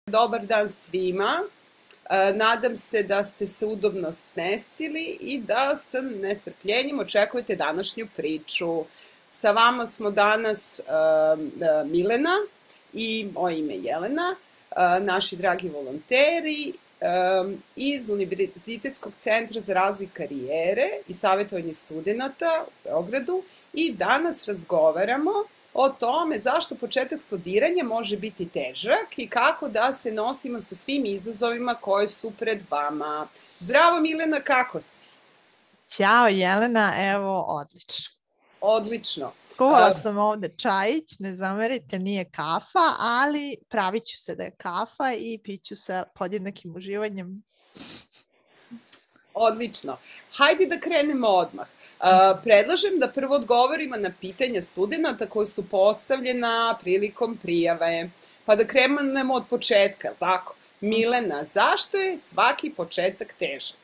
Dobar dan svima. Nadam se da ste se udobno smestili i da sa nestrpljenjem očekujete današnju priču. Sa vama smo danas Milena i moje ime je Jelena, naši dragi volonteri iz Univerzitetskog centra za razvoj karijere i savjetovanje studenata u Beogradu i danas razgovaramo o tome zašto početak studiranja može biti težak i kako da se nosimo sa svim izazovima koji su pred vama. Zdravo Milena, kako si? Ćao Jelena, evo odlično. Odlično. Skuvala sam ovde čajić, ne zamerite, nije kafa, ali pravit ću se da je kafa i piću sa podjednakim uživanjem. Odlično. Hajde da krenemo odmah. Predlažem da prvo odgovorimo na pitanja studenta koji su postavljena prilikom prijave. Pa da krenemo od početka, tako? Milena, zašto je svaki početak težak?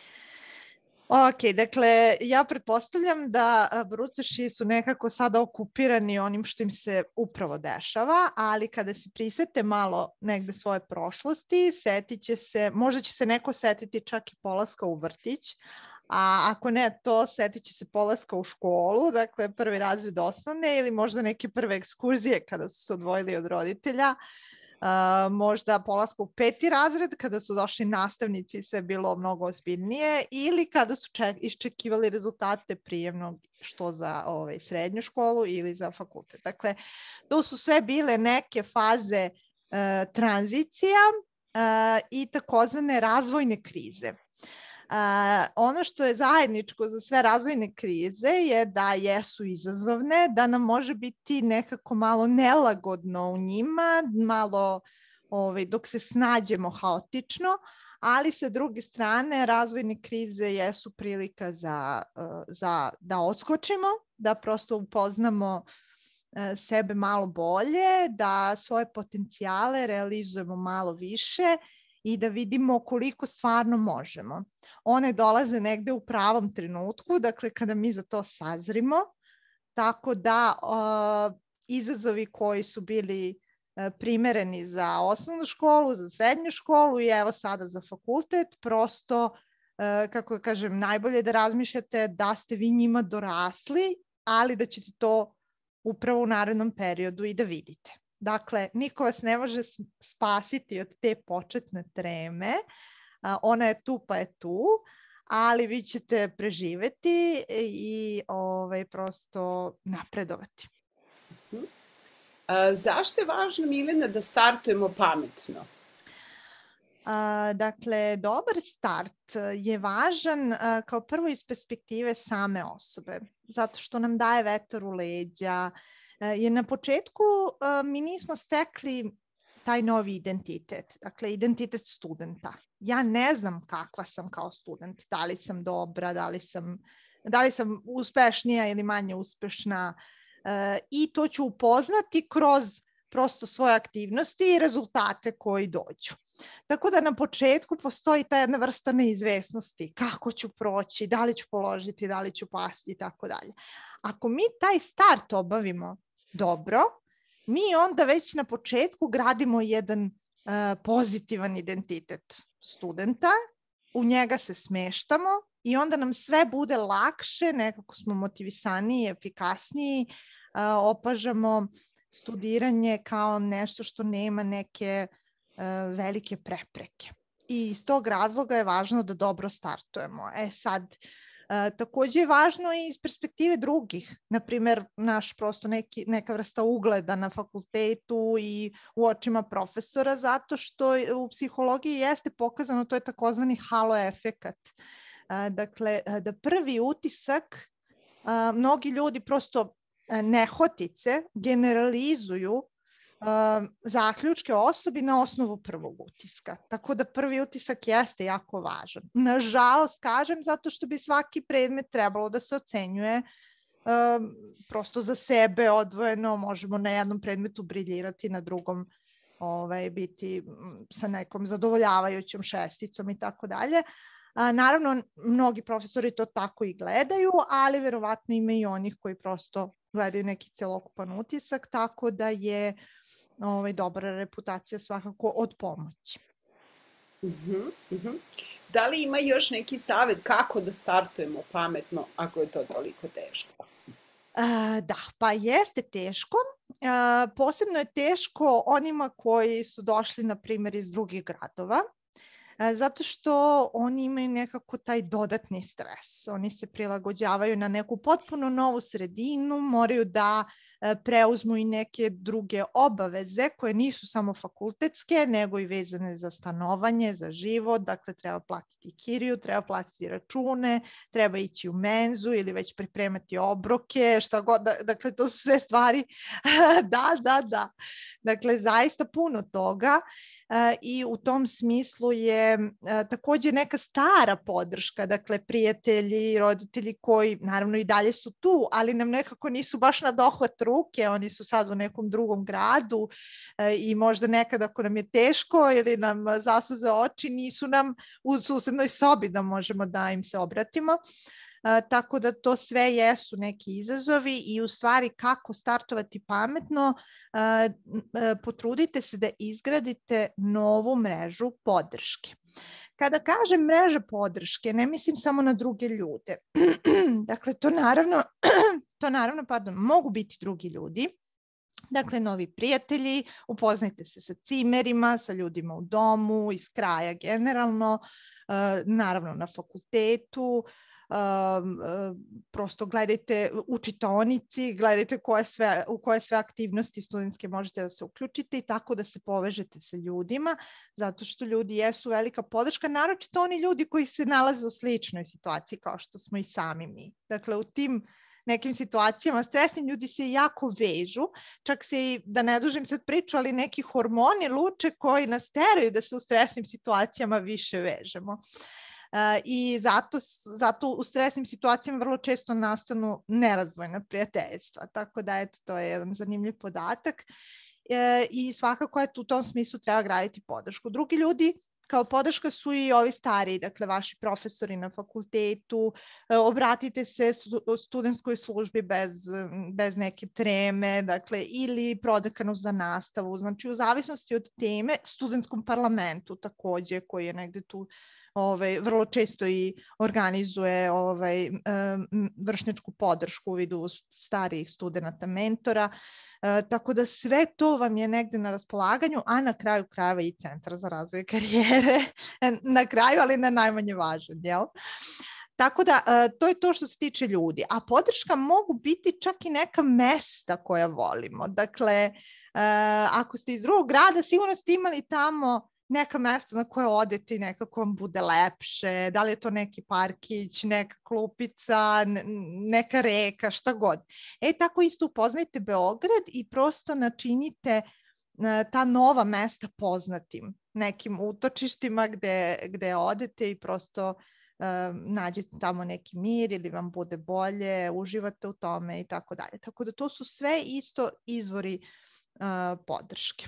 Ok, dakle, ja pretpostavljam da brucoši su nekako sada okupirani onim što im se upravo dešava, ali kada se prisete malo negde svoje prošlosti, možda će se neko setiti čak i polaska u vrtić, a ako ne to, setit će se polaska u školu, dakle prvi razred osnovne ili možda neke prve ekskurzije kada su se odvojili od roditelja, možda polaska u 5. razred kada su došli nastavnici i sve bilo mnogo ozbiljnije ili kada su iščekivali rezultate prijemnog što za srednju školu ili za fakultet. Dakle, to su sve bile neke faze tranzicija i takozvane razvojne krize. Ono što je zajedničko za sve razvojne krize je da jesu izazovne, da nam može biti nekako malo nelagodno u njima, malo dok se snađemo haotično, ali sa druge strane razvojne krize jesu prilika da odskočimo, da prosto upoznamo sebe malo bolje, da svoje potencijale realizujemo malo više i da vidimo koliko stvarno možemo. One dolaze negde u pravom trenutku, dakle kada mi za to sazrimo, tako da izazovi koji su bili primereni za osnovnu školu, za srednju školu i evo sada za fakultet, prosto, kako kažem, najbolje da razmišljate da ste vi njima dorasli, ali da ćete to upravo u narednom periodu i da vidite. Dakle, niko vas ne može spasiti od te početne treme, ona je tu pa je tu, ali vi ćete preživeti i prosto napredovati. Zašto je važno, Milena, da startujemo pametno? Dakle, dobar start je važan kao prvo iz perspektive same osobe, zato što nam daje vetar u leđa, jer na početku mi nismo stekli taj novi identitet, dakle identitet studenta. Ja ne znam kakva sam kao student, da li sam dobra, da li sam uspešnija ili manje uspešna i to ću upoznati kroz prosto svoje aktivnosti i rezultate koji dođu. Tako da na početku postoji ta jedna vrsta neizvesnosti, kako ću proći, da li ću položiti, da li ću pasti i tako dalje. Ako mi taj start obavimo dobro, mi onda već na početku gradimo jedan pozitivan identitet studenta, u njega se smeštamo i onda nam sve bude lakše, nekako smo motivisaniji, efikasniji, opažamo studiranje kao nešto što nema neke velike prepreke. I iz tog razloga je važno da dobro startujemo. Sad, takođe je važno i iz perspektive drugih, naprimer naš prosto neka vrsta ugleda na fakultetu i u očima profesora, zato što u psihologiji jeste pokazano, to je takozvani halo efekat. Dakle, da prvi utisak, mnogi ljudi prosto nehotice generalizuju zaključke osobi na osnovu prvog utiska. Tako da prvi utisak jeste jako važan. Nažalost, kažem, zato što bi svaki predmet trebalo da se ocenjuje prosto za sebe odvojeno, možemo na jednom predmetu briljirati, na drugom biti sa nekom zadovoljavajućom šesticom i tako dalje. Naravno, mnogi profesori to tako i gledaju, ali verovatno ima i onih koji prosto gledaju neki celokupan utisak, tako da je dobra reputacija svakako od pomoći. Da li ima još neki savjet kako da startujemo pametno ako je to toliko teško? Da, pa jeste teško. Posebno je teško onima koji su došli, na primjer, iz drugih gradova, zato što oni imaju nekako taj dodatni stres. Oni se prilagođavaju na neku potpuno novu sredinu, moraju da preuzmu i neke druge obaveze koje nisu samo fakultetske, nego i vezane za stanovanje, za život. Dakle, treba platiti kiriju, treba platiti račune, treba ići u menzu ili već pripremati obroke, šta god. Dakle, to su sve stvari. Da. Dakle, zaista puno toga. I u tom smislu je također neka stara podrška, dakle prijatelji, roditelji koji naravno i dalje su tu, ali nam nekako nisu baš na dohvat ruke, oni su sad u nekom drugom gradu i možda nekad ako nam je teško ili nam zasuze oči, nisu nam u susednoj sobi da možemo da im se obratimo. Tako da to sve jesu neki izazovi i u stvari kako startovati pametno, potrudite se da izgradite novu mrežu podrške. Kada kažem mreža podrške, ne mislim samo na druge ljude. Dakle, to naravno, mogu biti drugi ljudi. Dakle, novi prijatelji, upoznajte se sa cimerima, sa ljudima u domu, iz kraja generalno, naravno na fakultetu, prosto gledajte u čitaonici, gledajte u koje sve aktivnosti studentske možete da se uključite i tako da se povežete sa ljudima, zato što ljudi jesu velika podrška, naročito oni ljudi koji se nalaze u sličnoj situaciji kao što smo i sami mi. Dakle, u tim nekim situacijama stresni ljudi se jako vežu, čak se i, da ne dužim sad priču, ali neki hormoni luče koji nas teraju da se u stresnim situacijama više vežemo. I zato u stresnim situacijama vrlo često nastanu nerazdvojna prijateljstva. Tako da eto, to je jedan zanimljiv podatak i svakako je u tom smislu treba graditi podršku. Drugi ljudi kao podrška su i ovi stariji, dakle vaši profesori na fakultetu, obratite se studentskoj službi bez neke treme, dakle ili prodekanu za nastavu, znači u zavisnosti od teme, studentskom parlamentu takođe koji je negde tu vrlo često i organizuje vršnjačku podršku u vidu starijih studenta, mentora, tako da sve to vam je negde na raspolaganju, a na kraju krajeva i Centar za razvoj karijere, na kraju, ali na najmanje važan, jel? Tako da to je to što se tiče ljudi, a podrška mogu biti čak i neka mesta koja volimo. Dakle, ako ste iz drugog grada, sigurno ste imali tamo neka mesta na koje odete i nekako vam bude lepše, da li je to neki parkić, neka klupica, neka reka, šta god. Tako isto upoznajte Beograd i prosto načinite ta nova mesta poznatim, nekim utočištima gde odete i prosto nađete tamo neki mir ili vam bude bolje, uživate u tome i tako dalje. Tako da to su sve isto izvori podrške.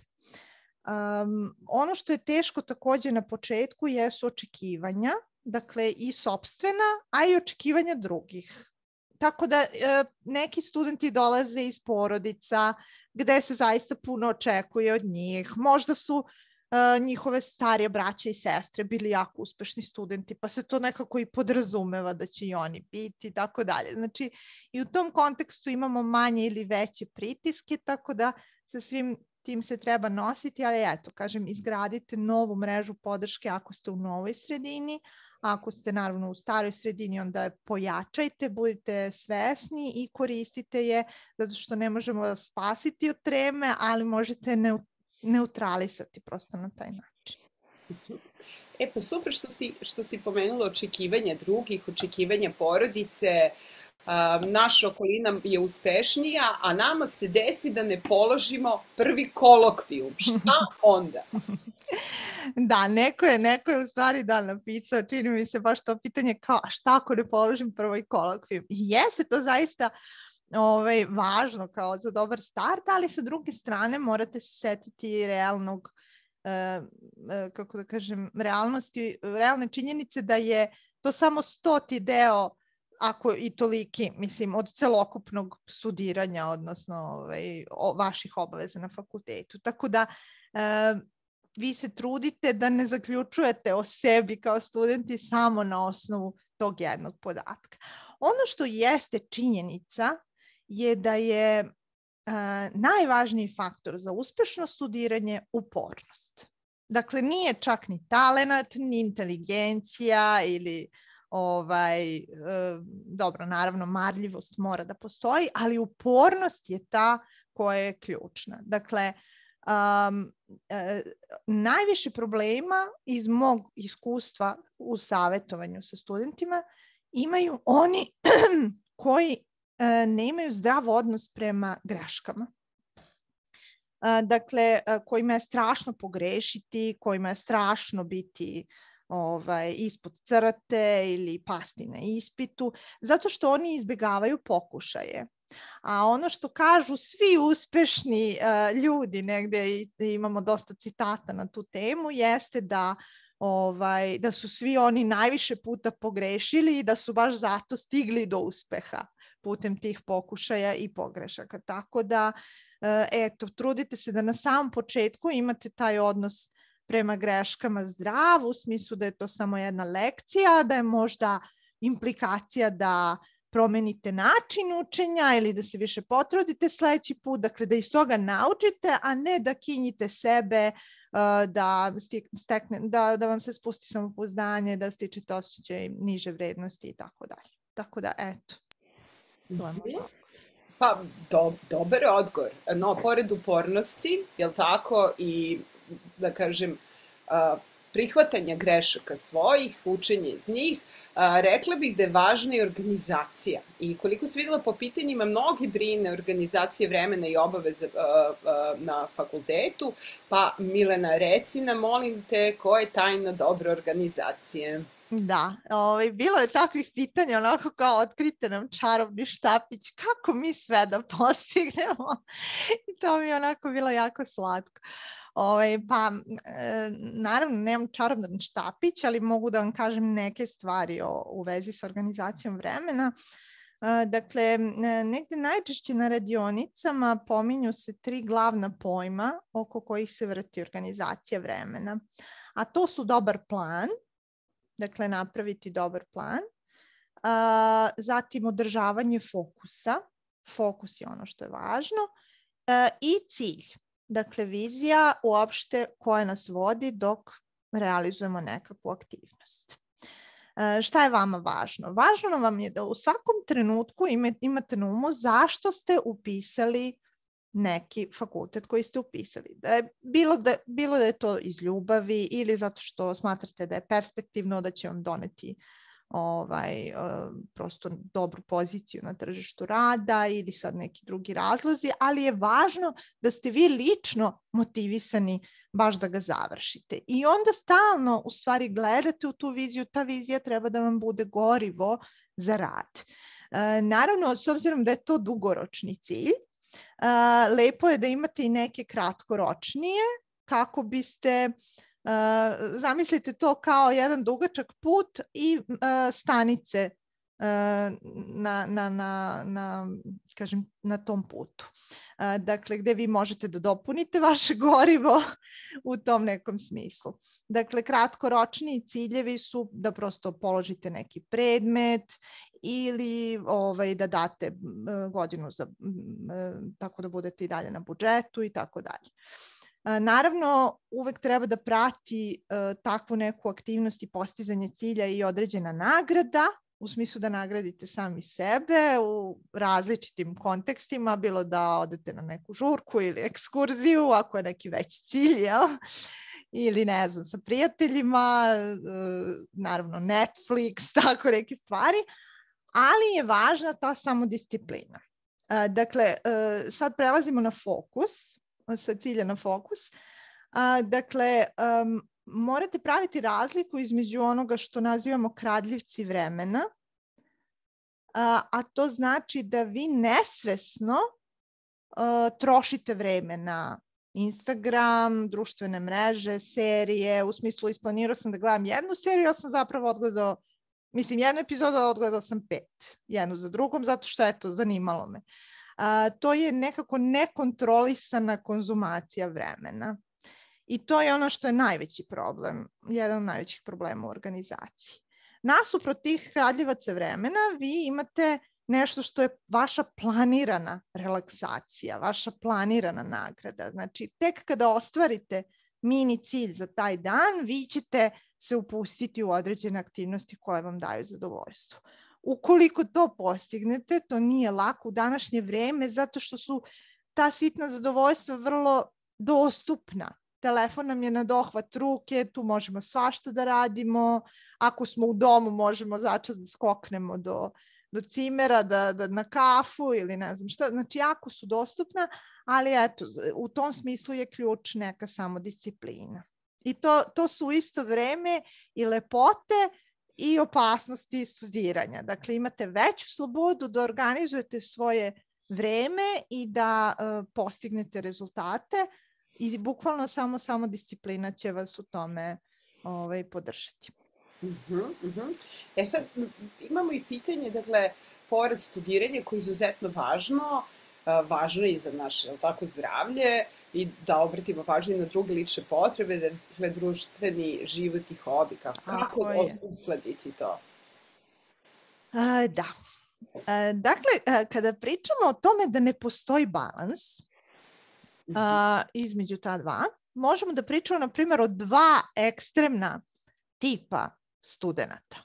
Ono što je teško također na početku jesu očekivanja, dakle i sopstvena, a i očekivanja drugih. Tako da neki studenti dolaze iz porodica gde se zaista puno očekuje od njih. Možda su njihove starije braće i sestre bili jako uspešni studenti, pa se to nekako i podrazumeva da će i oni biti i tako dalje. Znači i u tom kontekstu imamo manje ili veće pritiske, tako da sa svim tim se treba nositi, ali eto, kažem, izgradite novu mrežu podrške ako ste u novoj sredini, a ako ste naravno u staroj sredini, onda je pojačajte, budite svesni i koristite je, zato što ne možemo vas spasiti od treme, ali možete neutralisati prosto na taj način. Pa super što si pomenula očekivanja drugih, očekivanja porodice. Naša okolina je uspešnija, a nama se desi da ne položimo prvi kolokvijum. Šta onda? Da, neko je u stvari napisao, čini mi se baš to pitanje kao šta ako ne položim prvi kolokvijum. Jeste to zaista važno kao za dobar start, ali sa druge strane morate se setiti realnog, kako da kažem, realne činjenice da je to samo 100. deo ako i toliki, mislim, od celokupnog studiranja, odnosno vaših obaveza na fakultetu. Tako da vi se trudite da ne zaključujete o sebi kao studenti samo na osnovu tog jednog podatka. Ono što jeste činjenica je da je najvažniji faktor za uspešno studiranje upornost. Dakle, nije čak ni talenat, ni inteligencija ili dobro, naravno marljivost mora da postoji, ali upornost je ta koja je ključna. Dakle, najviše problema iz mog iskustva u savjetovanju sa studentima imaju oni koji ne imaju zdrav odnos prema greškama. Dakle, kojima je strašno pogrešiti, kojima je strašno biti ispod crte ili pasti na ispitu, zato što oni izbjegavaju pokušaje. A ono što kažu svi uspešni ljudi, negde imamo dosta citata na tu temu, jeste da su svi oni najviše puta pogrešili i da su baš zato stigli do uspeha putem tih pokušaja i pogrešaka. Tako da, eto, trudite se da na samom početku imate taj odnos prema greškama zdrav, u smislu da je to samo jedna lekcija, da je možda implikacija da promenite način učenja ili da se više potrudite sledeći put, dakle da iz toga naučite, a ne da kinjite sebe, da vam se spusti samopouzdanje, da stičete osjećaj niže vrednosti i tako dalje. Tako da, eto, to je možda. Pa, dobar odgovor. No, pored upornosti, jel tako, i da kažem, prihvatanja grešaka svojih, učenja iz njih, rekla bih da je važna i organizacija. I koliko se videla po pitanjima, mnogi brine organizacije vremena i obaveza na fakultetu, pa Milena, reci nam, molim te, koja je tajna dobre organizacije? Da, bilo je takvih pitanja, onako kao otkrite nam čarobni štapić, kako mi sve da postignemo. I to mi je onako bilo jako slatko. Pa, naravno, nemam čaroban štapić, ali mogu da vam kažem neke stvari u vezi s organizacijom vremena. Dakle, negde najčešće na radionicama pominju se 3 glavna pojma oko kojih se vrti organizacija vremena. A to su dobar plan, dakle napraviti dobar plan, zatim održavanje fokusa, fokus je ono što je važno, i cilj, dakle vizija uopšte koja nas vodi dok realizujemo nekakvu aktivnost. Šta je vama važno? Važno vam je da u svakom trenutku imate na umu zašto ste upisali neki fakultet koji ste upisali. Bilo da je to iz ljubavi ili zato što smatrate da je perspektivno, da će vam doneti prosto dobru poziciju na tržištu rada ili sad neki drugi razlozi, ali je važno da ste vi lično motivisani baš da ga završite. I onda stalno u stvari gledate u tu viziju, ta vizija treba da vam bude gorivo za rad. Naravno, s obzirom da je to dugoročni cilj, lepo je da imate i neke kratkoročnije kako biste, zamislite to kao jedan dugačak put i stanice na tom putu. Dakle, gde vi možete da dopunite vaše gorivo u tom nekom smislu. Dakle, kratkoročni ciljevi su da prosto položite neki predmet ili da date godinu tako da budete i dalje na budžetu i tako dalje. Naravno, uvek treba da prati takvu neku aktivnost i postizanje cilja i određena nagrada, u smislu da nagradite sami sebe u različitim kontekstima, bilo da odete na neku žurku ili ekskurziju, ako je neki veći cilj, jel? Ili ne znam, sa prijateljima, naravno Netflix, tako neke stvari, ali je važna ta samodisciplina. Dakle, sad prelazimo na fokus, sa cilja na fokus. Dakle, morate praviti razliku između onoga što nazivamo kradljivci vremena, a to znači da vi nesvesno trošite vreme na Instagram, društvene mreže, serije, u smislu isplanirao sam da gledam jednu seriju, ja sam zapravo odgledao Mislim, jednu epizodu odgledala sam 5, jednu za drugom, zato što eto, zanimalo me. To je nekako nekontrolisana konzumacija vremena. I to je ono što je najveći problem, jedan od najvećih problema u organizaciji. Nasuprot tih kradljivaca vremena, vi imate nešto što je vaša planirana relaksacija, vaša planirana nagrada. Znači, tek kada ostvarite mini cilj za taj dan, vi ćete se upustiti u određene aktivnosti koje vam daju zadovoljstvo. Ukoliko to postignete, to nije lako u današnje vreme, zato što su ta sitna zadovoljstva vrlo dostupna. Telefon nam je na dohvat ruke, tu možemo svašta da radimo. Ako smo u domu, možemo začas da skoknemo do cimera, da na kafu ili ne znam šta. Znači, jako su dostupna, ali eto, u tom smislu je ključ neka samodisciplina. I to su u isto vreme i lepote i opasnosti studiranja. Dakle, imate veću slobodu da organizujete svoje vreme i da postignete rezultate i bukvalno samo disciplina će vas u tome podržati. Sad imamo i pitanje, dakle, pored studiranja koje je izuzetno važno je i za naše zdravlje i da obratimo pažnju na druge lične potrebe, dakle, društveni život i hobi. Kako uskladiti to? Da. Dakle, kada pričamo o tome da ne postoji balans između ta dva, možemo da pričamo, na primjer, o dva ekstremna tipa studenata.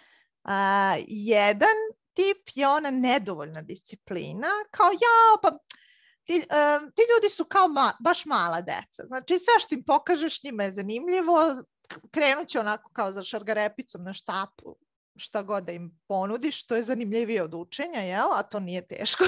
Jedan tip je ona nedovoljna disciplina, kao pa ti ljudi su kao baš mala deca. Znači, sve što im pokažeš njima je zanimljivo, krenut će onako kao za šargarepicom na štapu, šta god da im ponudiš, to je zanimljivije od učenja, a to nije teško.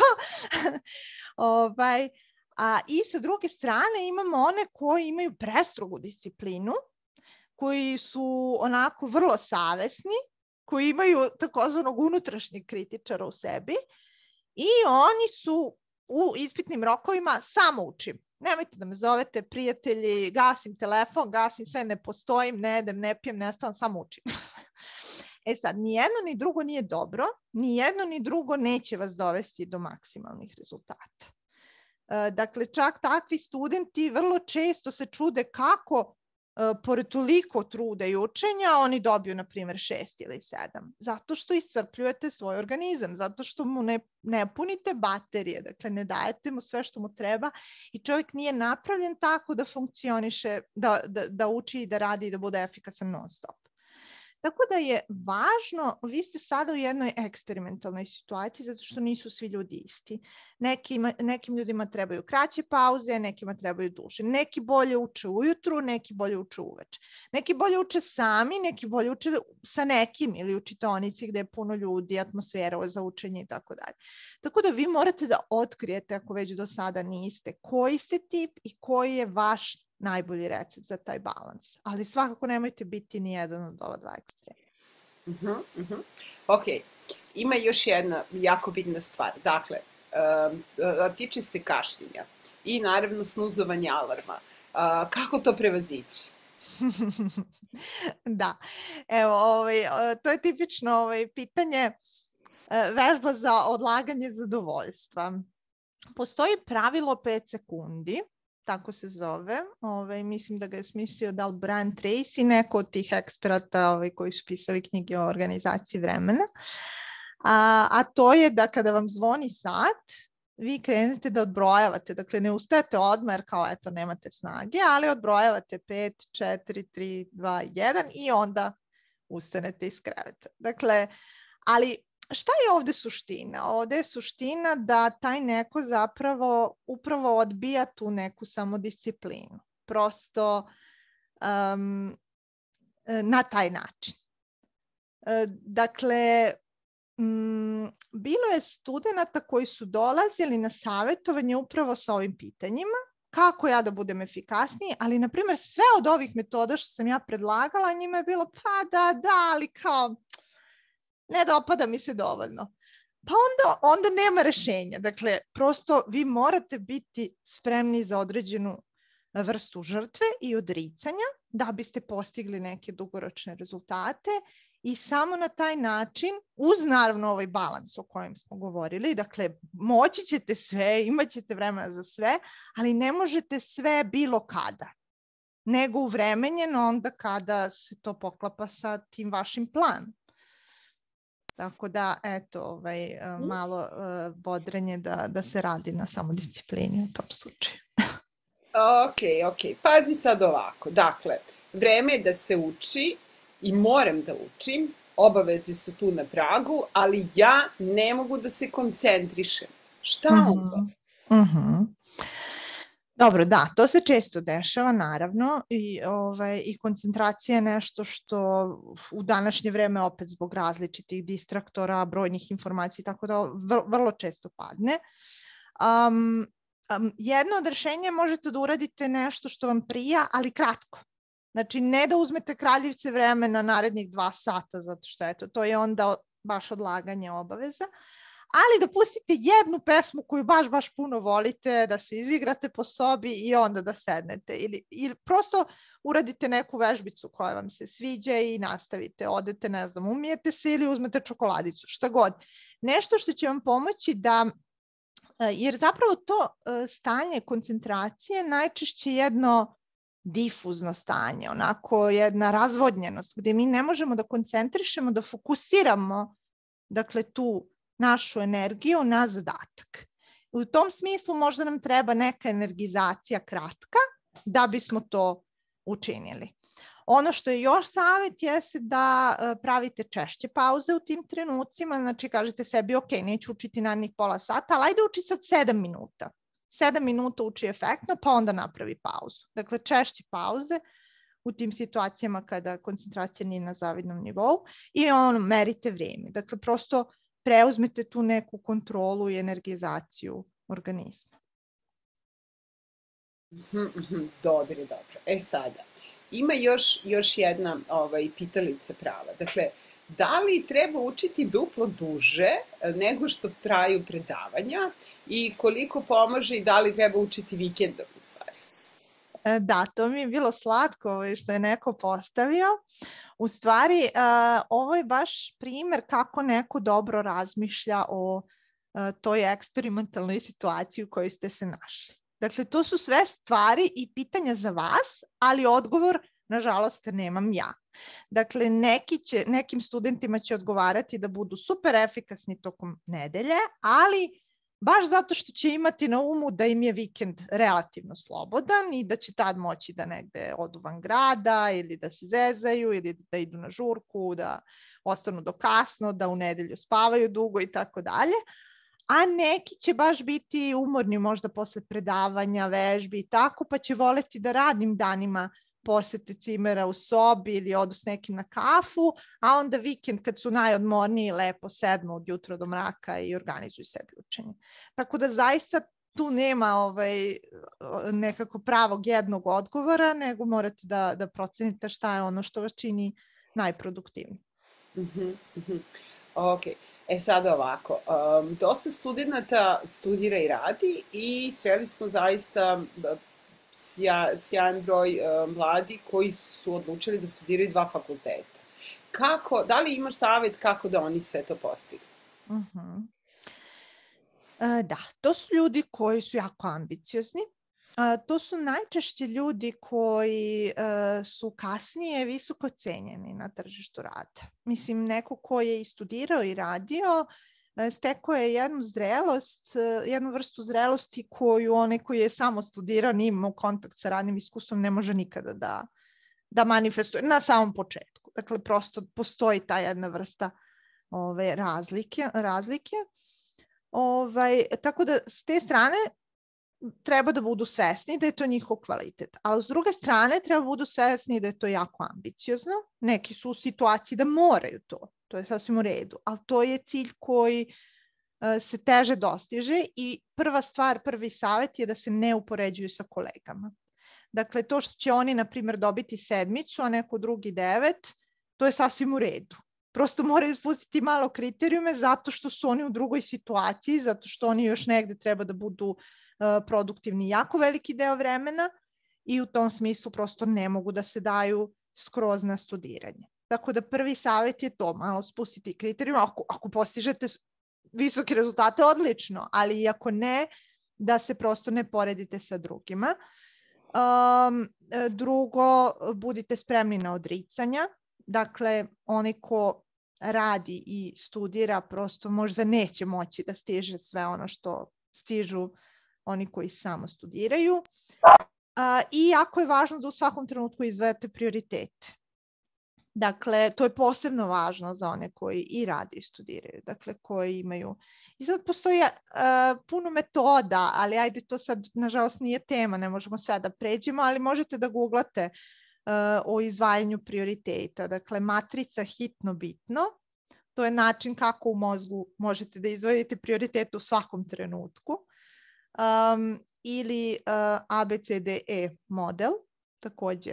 I sa druge strane imamo one koji imaju prestrogu disciplinu, koji su onako vrlo savesni, koji imaju takozvanog unutrašnjeg kritičara u sebi i oni su u ispitnim rokovima samo učim. Nemojte da me zovete prijatelji, gasim telefon, gasim sve, ne postojim, ne jedem, ne pijem, ne spavam, samo učim. Sad, ni jedno ni drugo nije dobro, ni jedno ni drugo neće vas dovesti do maksimalnih rezultata. Dakle, čak takvi studenti vrlo često se čude kako pored toliko truda i učenja oni dobiju, na primjer, 6 ili 7. Zato što iscrpljujete svoj organizam, zato što mu ne punite baterije, dakle ne dajete mu sve što mu treba i čovjek nije napravljen tako da funkcioniše, da uči i da radi i da bude efikasan non stop. Tako da je važno, vi ste sada u jednoj eksperimentalnoj situaciji zato što nisu svi ljudi isti. Nekim ljudima trebaju kraće pauze, nekima trebaju duže. Neki bolje uče ujutru, neki bolje uče uveče. Neki bolje uče sami, neki bolje uče sa nekim ili u čitaonici gde je puno ljudi, atmosfera za učenje i tako dalje. Tako da vi morate da otkrijete, ako već do sada niste, koji ste tip i koji je vaš najbolji recept za taj balans. Ali svakako nemojte biti ni jedan od ova dva ekstrema. Ok, ima još jedna jako bitna stvar. Dakle, tiče se kašljenja i naravno snuzovanja alarma. Kako to prevazići? Da, evo, to je tipično pitanje vežba za odlaganje zadovoljstva. Postoji pravilo 5 sekundi, tako se zove, mislim da ga je smislio da li Brian Tracy, neko od tih eksperata koji su pisali knjige o organizaciji vremena, a to je da kada vam zvoni sat, vi krenete da odbrojavate, dakle ne ustajete odmah jer kao eto nemate snage, ali odbrojavate 5, 4, 3, 2, 1 i onda ustanete iz kreveta. Dakle, ali šta je ovde suština? Ovde je suština da taj neko zapravo upravo odbija tu neku samodisciplinu. Prosto na taj način. Dakle, bilo je studenata koji su dolazili na savjetovanje upravo sa ovim pitanjima. Kako ja da budem efikasniji? Ali, na primjer, sve od ovih metoda što sam ja predlagala, njima je bilo pa da, ali kao ne dopada mi se dovoljno. Pa onda nema rešenja. Dakle, prosto vi morate biti spremni za određenu vrstu žrtve i odricanja da biste postigli neke dugoročne rezultate i samo na taj način, uz naravno ovaj balans o kojem smo govorili, dakle moći ćete sve, imat ćete vremena za sve, ali ne možete sve bilo kada, nego uvremenjeno onda kada se to poklapa sa tim vašim planom. Tako da, eto, malo bodrenje da se radi na samodisciplini u tom slučaju. Ok. Pazi sad ovako. Dakle, vreme je da se uči i moram da učim. Obaveze su tu na pragu, ali ja ne mogu da se koncentrišem. Šta onda? Dobro, da, to se često dešava, naravno, i koncentracija je nešto što u današnje vreme opet zbog različitih distraktora, brojnih informacija, tako da vrlo često padne. Jedno od rešenja možete da uradite nešto što vam prija, ali kratko. Znači, ne da uzmete kraljevce vremena narednih 2 sata, zato što to je onda baš odlaganje obaveza, ali da pustite jednu pesmu koju baš puno volite, da se izigrate po sobi i onda da sednete. Ili prosto uradite neku vežbicu koja vam se sviđa i nastavite. Odete, ne znam, umijete se ili uzmete čokoladicu, šta god. Nešto što će vam pomoći da, jer zapravo to stanje koncentracije najčešće jedno difuzno stanje, onako jedna razvodnjenost gdje mi ne možemo da koncentrišemo, da fokusiramo, dakle, tu našu energiju na zadatak. U tom smislu možda nam treba neka energizacija kratka da bismo to učinili. Ono što je još savjet jeste da pravite češće pauze u tim trenucima, znači kažete sebi ok, neću učiti narednih pola sata, ali ajde uči sad 7 minuta. 7 minuta uči efektno, pa onda napravi pauzu. Dakle, češće pauze u tim situacijama kada koncentracija nije na zavidnom nivou i merite vrijeme. Dakle, prosto preuzmete tu neku kontrolu i energizaciju organizma. Dobro. Sada, ima još jedna pitalica prava. Dakle, da li treba učiti duplo duže nego što traju predavanja i koliko pomaže i da li treba učiti vikendom u stvari? Da, to mi je bilo slatko što je neko postavio. U stvari, ovo je baš primer kako neko dobro razmišlja o toj eksperimentalnoj situaciji u kojoj ste se našli. Dakle, to su sve stvari i pitanja za vas, ali odgovor, nažalost, nemam ja. Dakle, nekim studentima će odgovarati da budu super efikasni tokom nedelje, ali baš zato što će imati na umu da im je vikend relativno slobodan i da će tad moći da negde odu van grada ili da se zezaju ili da idu na žurku, da ostanu do kasno, da u nedelju spavaju dugo i tako dalje. A neki će baš biti umorni možda posle predavanja, vežbi i tako, pa će voleti da radnim danima posete cimera u sobi ili odu s nekim na kafu, a onda vikend kad su najodmorniji lepo sednu od jutra do mraka i organizuju sebi učenje. Tako da zaista tu nema nekako pravog jednog odgovora, nego morate da procenite šta je ono što vas čini najproduktivnijim. Ok. Sada ovako, dosta studenta studira i radi i sreli smo zaista sjajan broj mladi koji su odlučili da studiraju 2 fakulteta. Da li imaš savjet kako da oni sve to postignu? Da, to su ljudi koji su jako ambiciozni. To su najčešće ljudi koji su kasnije visoko cenjeni na tržištu rada. Mislim, neko ko je i studirao i radio, stekao je jednu vrstu zrelosti koju onaj koji je samo studirao, nije imao kontakt sa radnim iskustvom, ne može nikada da manifestuje na samom početku. Dakle, prosto postoji ta jedna vrsta razlike. Tako da s te strane treba da budu svesni da je to njihov kvalitet. Ali s druge strane treba da budu svesni da je to jako ambiciozno. Neki su u situaciji da moraju to. To je sasvim u redu. Ali to je cilj koji se teže dostiže i prvi savjet je da se ne upoređuju sa kolegama. Dakle, to što će oni, na primjer, dobiti 7, a neko drugi 9, to je sasvim u redu. Prosto moraju spustiti malo kriterijume zato što su oni u drugoj situaciji, zato što oni još negde treba da budu produktivni jako veliki deo vremena i u tom smislu prosto ne mogu da se daju skroz na studiranje. Tako da prvi savjet je to, malo spustiti kriterijum. Ako postižete visoke rezultate, odlično, ali i ako ne, da se prosto ne poredite sa drugima. Drugo, budite spremni na odricanja. Dakle, onaj ko radi i studira prosto možda neće moći da stiže sve ono što stižu oni koji samo studiraju. I jako je važno da u svakom trenutku izdvajate prioritete. Dakle, to je posebno važno za one koji i radi i studiraju, dakle koji imaju. I sad postoji puno metoda, ali ajde, to sad nažalost nije tema, ne možemo sve da pređemo, ali možete da googlate o izdvajanju prioriteta. Dakle, matrica hitno bitno, to je način kako u mozgu možete da izdvojite prioritete u svakom trenutku. Ili ABCDE model, takođe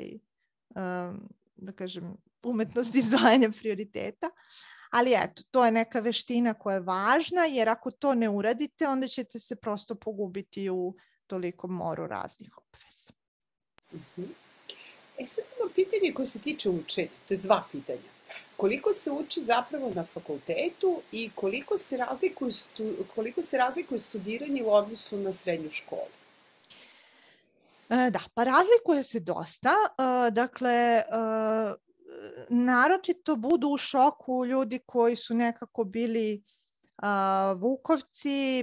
da kažem, umetnost izdvajanja prioriteta. Ali eto, to je neka veština koja je važna, jer ako to ne uradite, onda ćete se prosto pogubiti u tolikom moru raznih obaveza. Sad imam pitanje koje se tiče učenja, to je 2 pitanja. Koliko se uči zapravo na fakultetu i koliko se razlikuje studiranje u odnosu na srednju školu? Da, pa razlikuje se dosta. Dakle, naročito budu u šoku ljudi koji su nekako bili vukovci,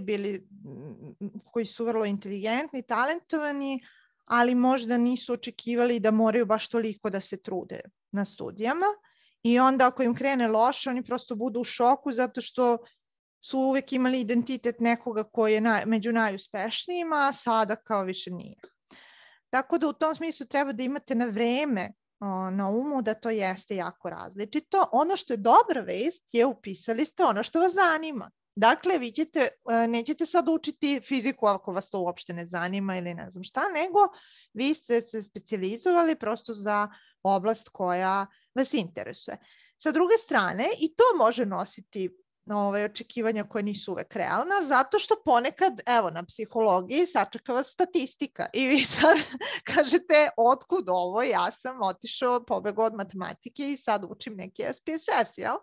koji su vrlo inteligentni, talentovani, ali možda nisu očekivali da moraju baš toliko da se trude na studijama. I onda ako im krene loše, oni prosto budu u šoku zato što su uvek imali identitet nekoga koji je među najuspešnijima, a sada kao više nije. Tako da u tom smislu treba da imate na vreme na umu da to jeste jako različito. Ono što je dobra vest je upisali ste ono što vas zanima. Dakle, vi nećete sad učiti fiziku ako vas to uopšte ne zanima ili ne znam šta, nego vi ste se specijalizovali prosto za oblast koja vas interesuje. Sa druge strane, i to može nositi očekivanja koje nisu uvek realna, zato što ponekad, evo, na psihologiji sačeka vas statistika i vi sad kažete, otkud ovo, ja sam otišao, pobegao od matematike i sad učim neki SPSS, jel?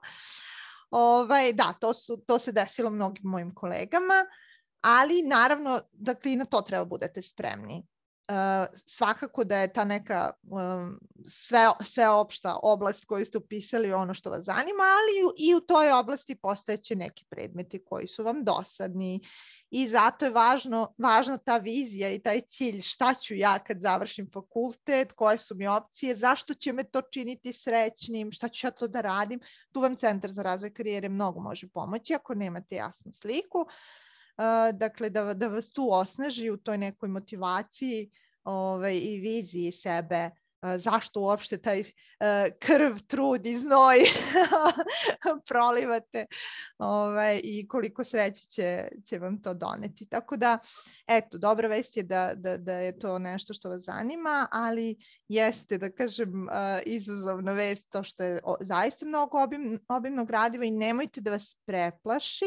Da, to se desilo mnogim mojim kolegama, ali naravno, dakle, i na to treba budete spremni. Svakako da je ta neka sveopšta oblast koju ste upisali ono što vas zanima, ali i u toj oblasti postojeće neki predmeti koji su vam dosadni i zato je važna ta vizija i taj cilj šta ću ja kad završim fakultet, koje su mi opcije, zašto će me to činiti srećnim, šta ću ja to da radim. Tu vam Centar za razvoj karijere mnogo može pomoći ako nemate jasnu sliku. Dakle, da vas tu osnaži u toj nekoj motivaciji i viziji sebe, zašto uopšte taj krv, trud i znoj prolivate i koliko sreće će vam to doneti. Tako da, eto, dobra vest je da je to nešto što vas zanima, ali jeste, da kažem, izazovna vest to što je zaista mnogo obimno gradivo i nemojte da vas preplaši.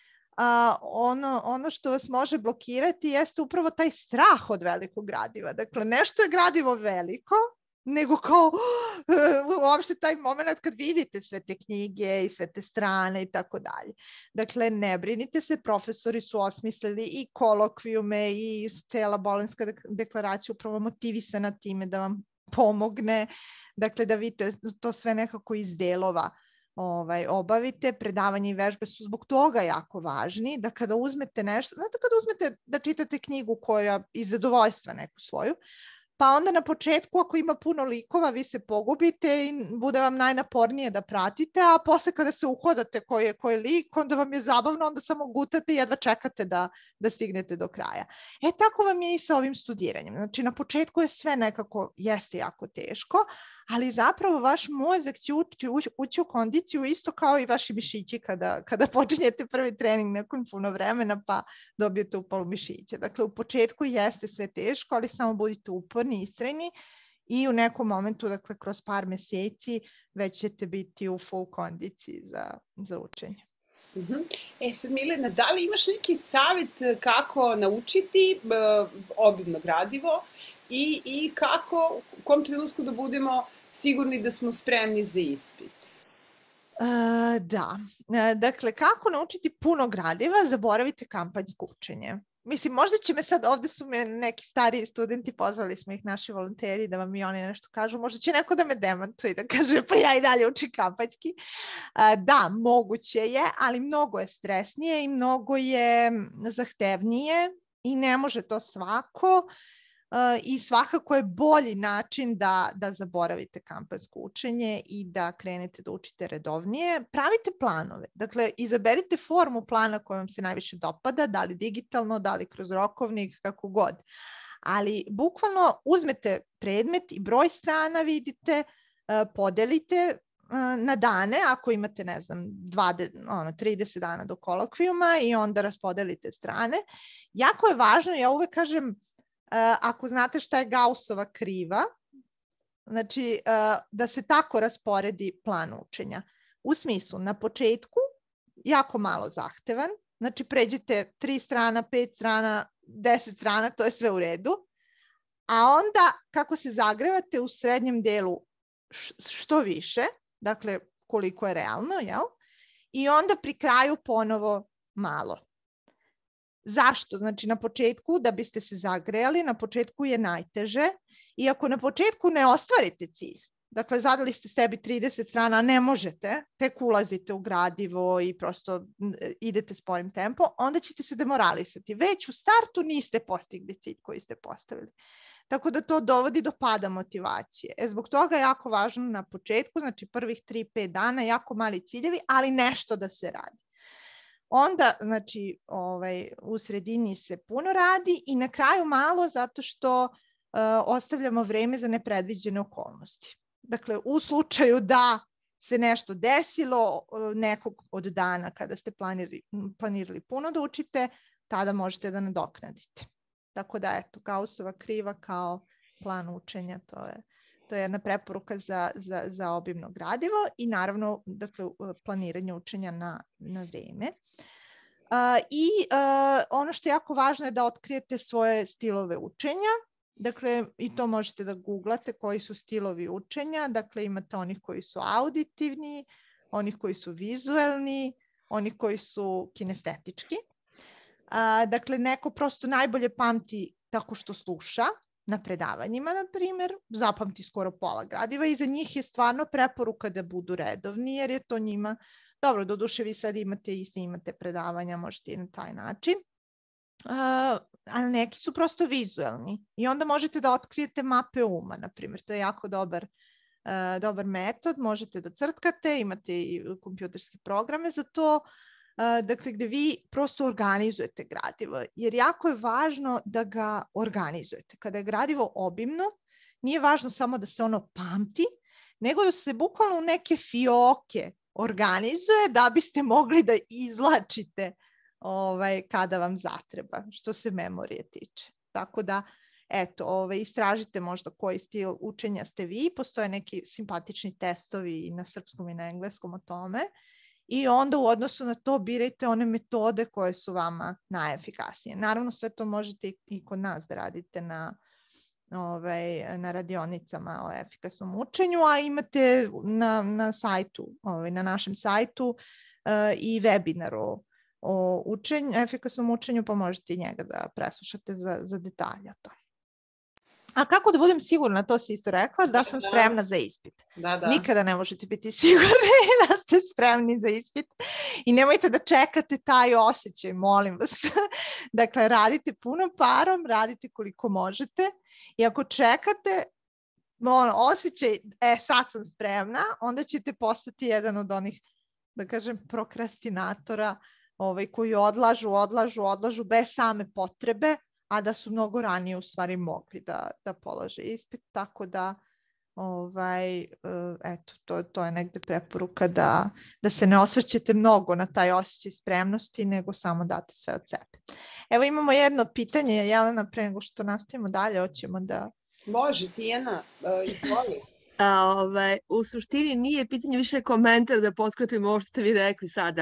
Ono što vas može blokirati jeste upravo taj strah od velikog gradiva. Dakle, nešto je gradivo veliko, nego kao uopšte taj moment kad vidite sve te knjige i sve te strane i tako dalje. Dakle, ne brinite se, profesori su osmislili i kolokvijume i cela Bolonjska deklaracija upravo motivisana time da vam pomogne. Dakle, da vidite to sve nekako iz delova obavite. Predavanje i vežbe su zbog toga jako važni, da kada uzmete nešto, znate kada uzmete da čitate knjigu koja iz zadovoljstva neku svoju, pa onda na početku ako ima puno likova vi se pogubite i bude vam najnapornije da pratite, a posle kada se uhodate koji je lik, onda vam je zabavno, onda samo gutate i jedva čekate da stignete do kraja. Tako vam je i sa ovim studiranjem. Znači na početku je sve nekako, jeste jako teško, ali zapravo vaš mozak će ući u kondiciju isto kao i vaši mišići kada počinjete prvi trening nakon puno vremena pa dobijete upalu mišića. Dakle, u početku jeste sve teško, ali samo budite uporni, istrajni i u nekom momentu, dakle, kroz par meseci već ćete biti u full kondiciji za učenje. Sad Milena, da li imaš neki savjet kako naučiti obimno gradivo i kako, u kom trenutku da budemo sigurni da smo spremni za ispit? Da. Dakle, kako naučiti puno gradiva, zaboravite kampanjsko učenje. Mislim, možda će me sad, ovde su me neki stariji studenti, pozvali smo ih naši volonteri da vam i oni nešto kažu, možda će neko da me demantuje i da kaže pa ja i dalje učim kampanjski. Da, moguće je, ali mnogo je stresnije i mnogo je zahtevnije i ne može to svako. I svakako je bolji način da zaboravite kampanjsko učenje i da krenete da učite redovnije. Pravite planove, dakle izaberite formu plana koja vam se najviše dopada, da li digitalno, da li kroz rokovnik, kako god. Ali bukvalno uzmete predmet i broj strana vidite, podelite na dane, ako imate, ne znam, 30 dana do kolokvijuma i onda raspodelite strane. Jako je važno, ja uvek kažem, ako znate šta je Gaussova kriva, znači da se tako rasporedi plan učenja. U smislu, na početku jako malo zahtevan, znači pređete 3 strana, 5 strana, 10 strana, to je sve u redu, a onda kako se zagrevate u srednjem delu što više, dakle koliko je realno, jel? I onda pri kraju ponovo malo. Zašto? Znači na početku, da biste se zagrejali, na početku je najteže i ako na početku ne ostvarite cilj, dakle zadali ste sebi 30 strana, a ne možete, tek ulazite u gradivo i prosto idete sporim tempom, onda ćete se demoralisati. Već u startu niste postigli cilj koji ste postavili. Tako da to dovodi do pada motivacije. Zbog toga je jako važno na početku, znači prvih 3-5 dana, jako mali ciljevi, ali nešto da se radi. Onda, znači, u sredini se puno radi i na kraju malo zato što ostavljamo vreme za nepredviđene okolnosti. Dakle, u slučaju da se nešto desilo nekog od dana kada ste planirali puno da učite, tada možete da nadoknadite. Tako da, eto, Gaussova kriva kao plan učenja, to je jedna preporuka za obimno gradivo i naravno, dakle, planiranje učenja na vreme. I ono što je jako važno je da otkrijete svoje stilove učenja. Dakle, i to možete da googlate koji su stilovi učenja. Dakle, imate onih koji su auditivni, onih koji su vizuelni, onih koji su kinestetički. Dakle, neko prosto najbolje pamti tako što sluša na predavanjima, na primjer, zapamti skoro pola gradiva i za njih je stvarno preporuka da budu redovni, jer je to njima, dobro, doduše vi sad imate i snimate predavanja, možete i na taj način, ali neki su prosto vizuelni i onda možete da otkrijete mape uma, na primjer, to je jako dobar metod, možete da crtkate, imate i kompjuterske programe za to, dakle, gde vi prosto organizujete gradivo, jer jako je važno da ga organizujete. Kada je gradivo obimno, nije važno samo da se ono pamti, nego da se bukvalno u neke fioke organizuje da biste mogli da izvlačite kada vam zatreba, što se memorije tiče. Tako da, eto, istražite možda koji stil učenja ste vi, postoje neki simpatični testovi i na srpskom i na engleskom o tome, i onda u odnosu na to birajte one metode koje su vama najefikasnije. Naravno, sve to možete i kod nas da radite na radionicama o efikasnom učenju, a imate na sajtu, na našem sajtu i webinar o efikasnom učenju, pa možete i njega da preslušate za detalje o tome. A kako da budem sigurna, to si isto rekla, da sam spremna za ispit. Da. Nikada ne možete biti sigurni da ste spremni za ispit i nemojte da čekate taj osjećaj, molim vas. Dakle, radite punom parom, radite koliko možete i ako čekate osjećaj, sad sam spremna, onda ćete postati jedan od onih, da kažem, prokrastinatora koji odlažu bez same potrebe, a da su mnogo ranije u stvari mogli da polože ispit, tako da eto, to je negde preporuka da se ne osvrćete mnogo na taj osjećaj spremnosti, nego samo date sve od sebe. Evo imamo jedno pitanje, Jelena, pre nego što nastavimo dalje, hoćemo da... Može, Tijana, izvoli. U suštini nije pitanje više komentar da potkrepimo ovo što ste vi rekli sada.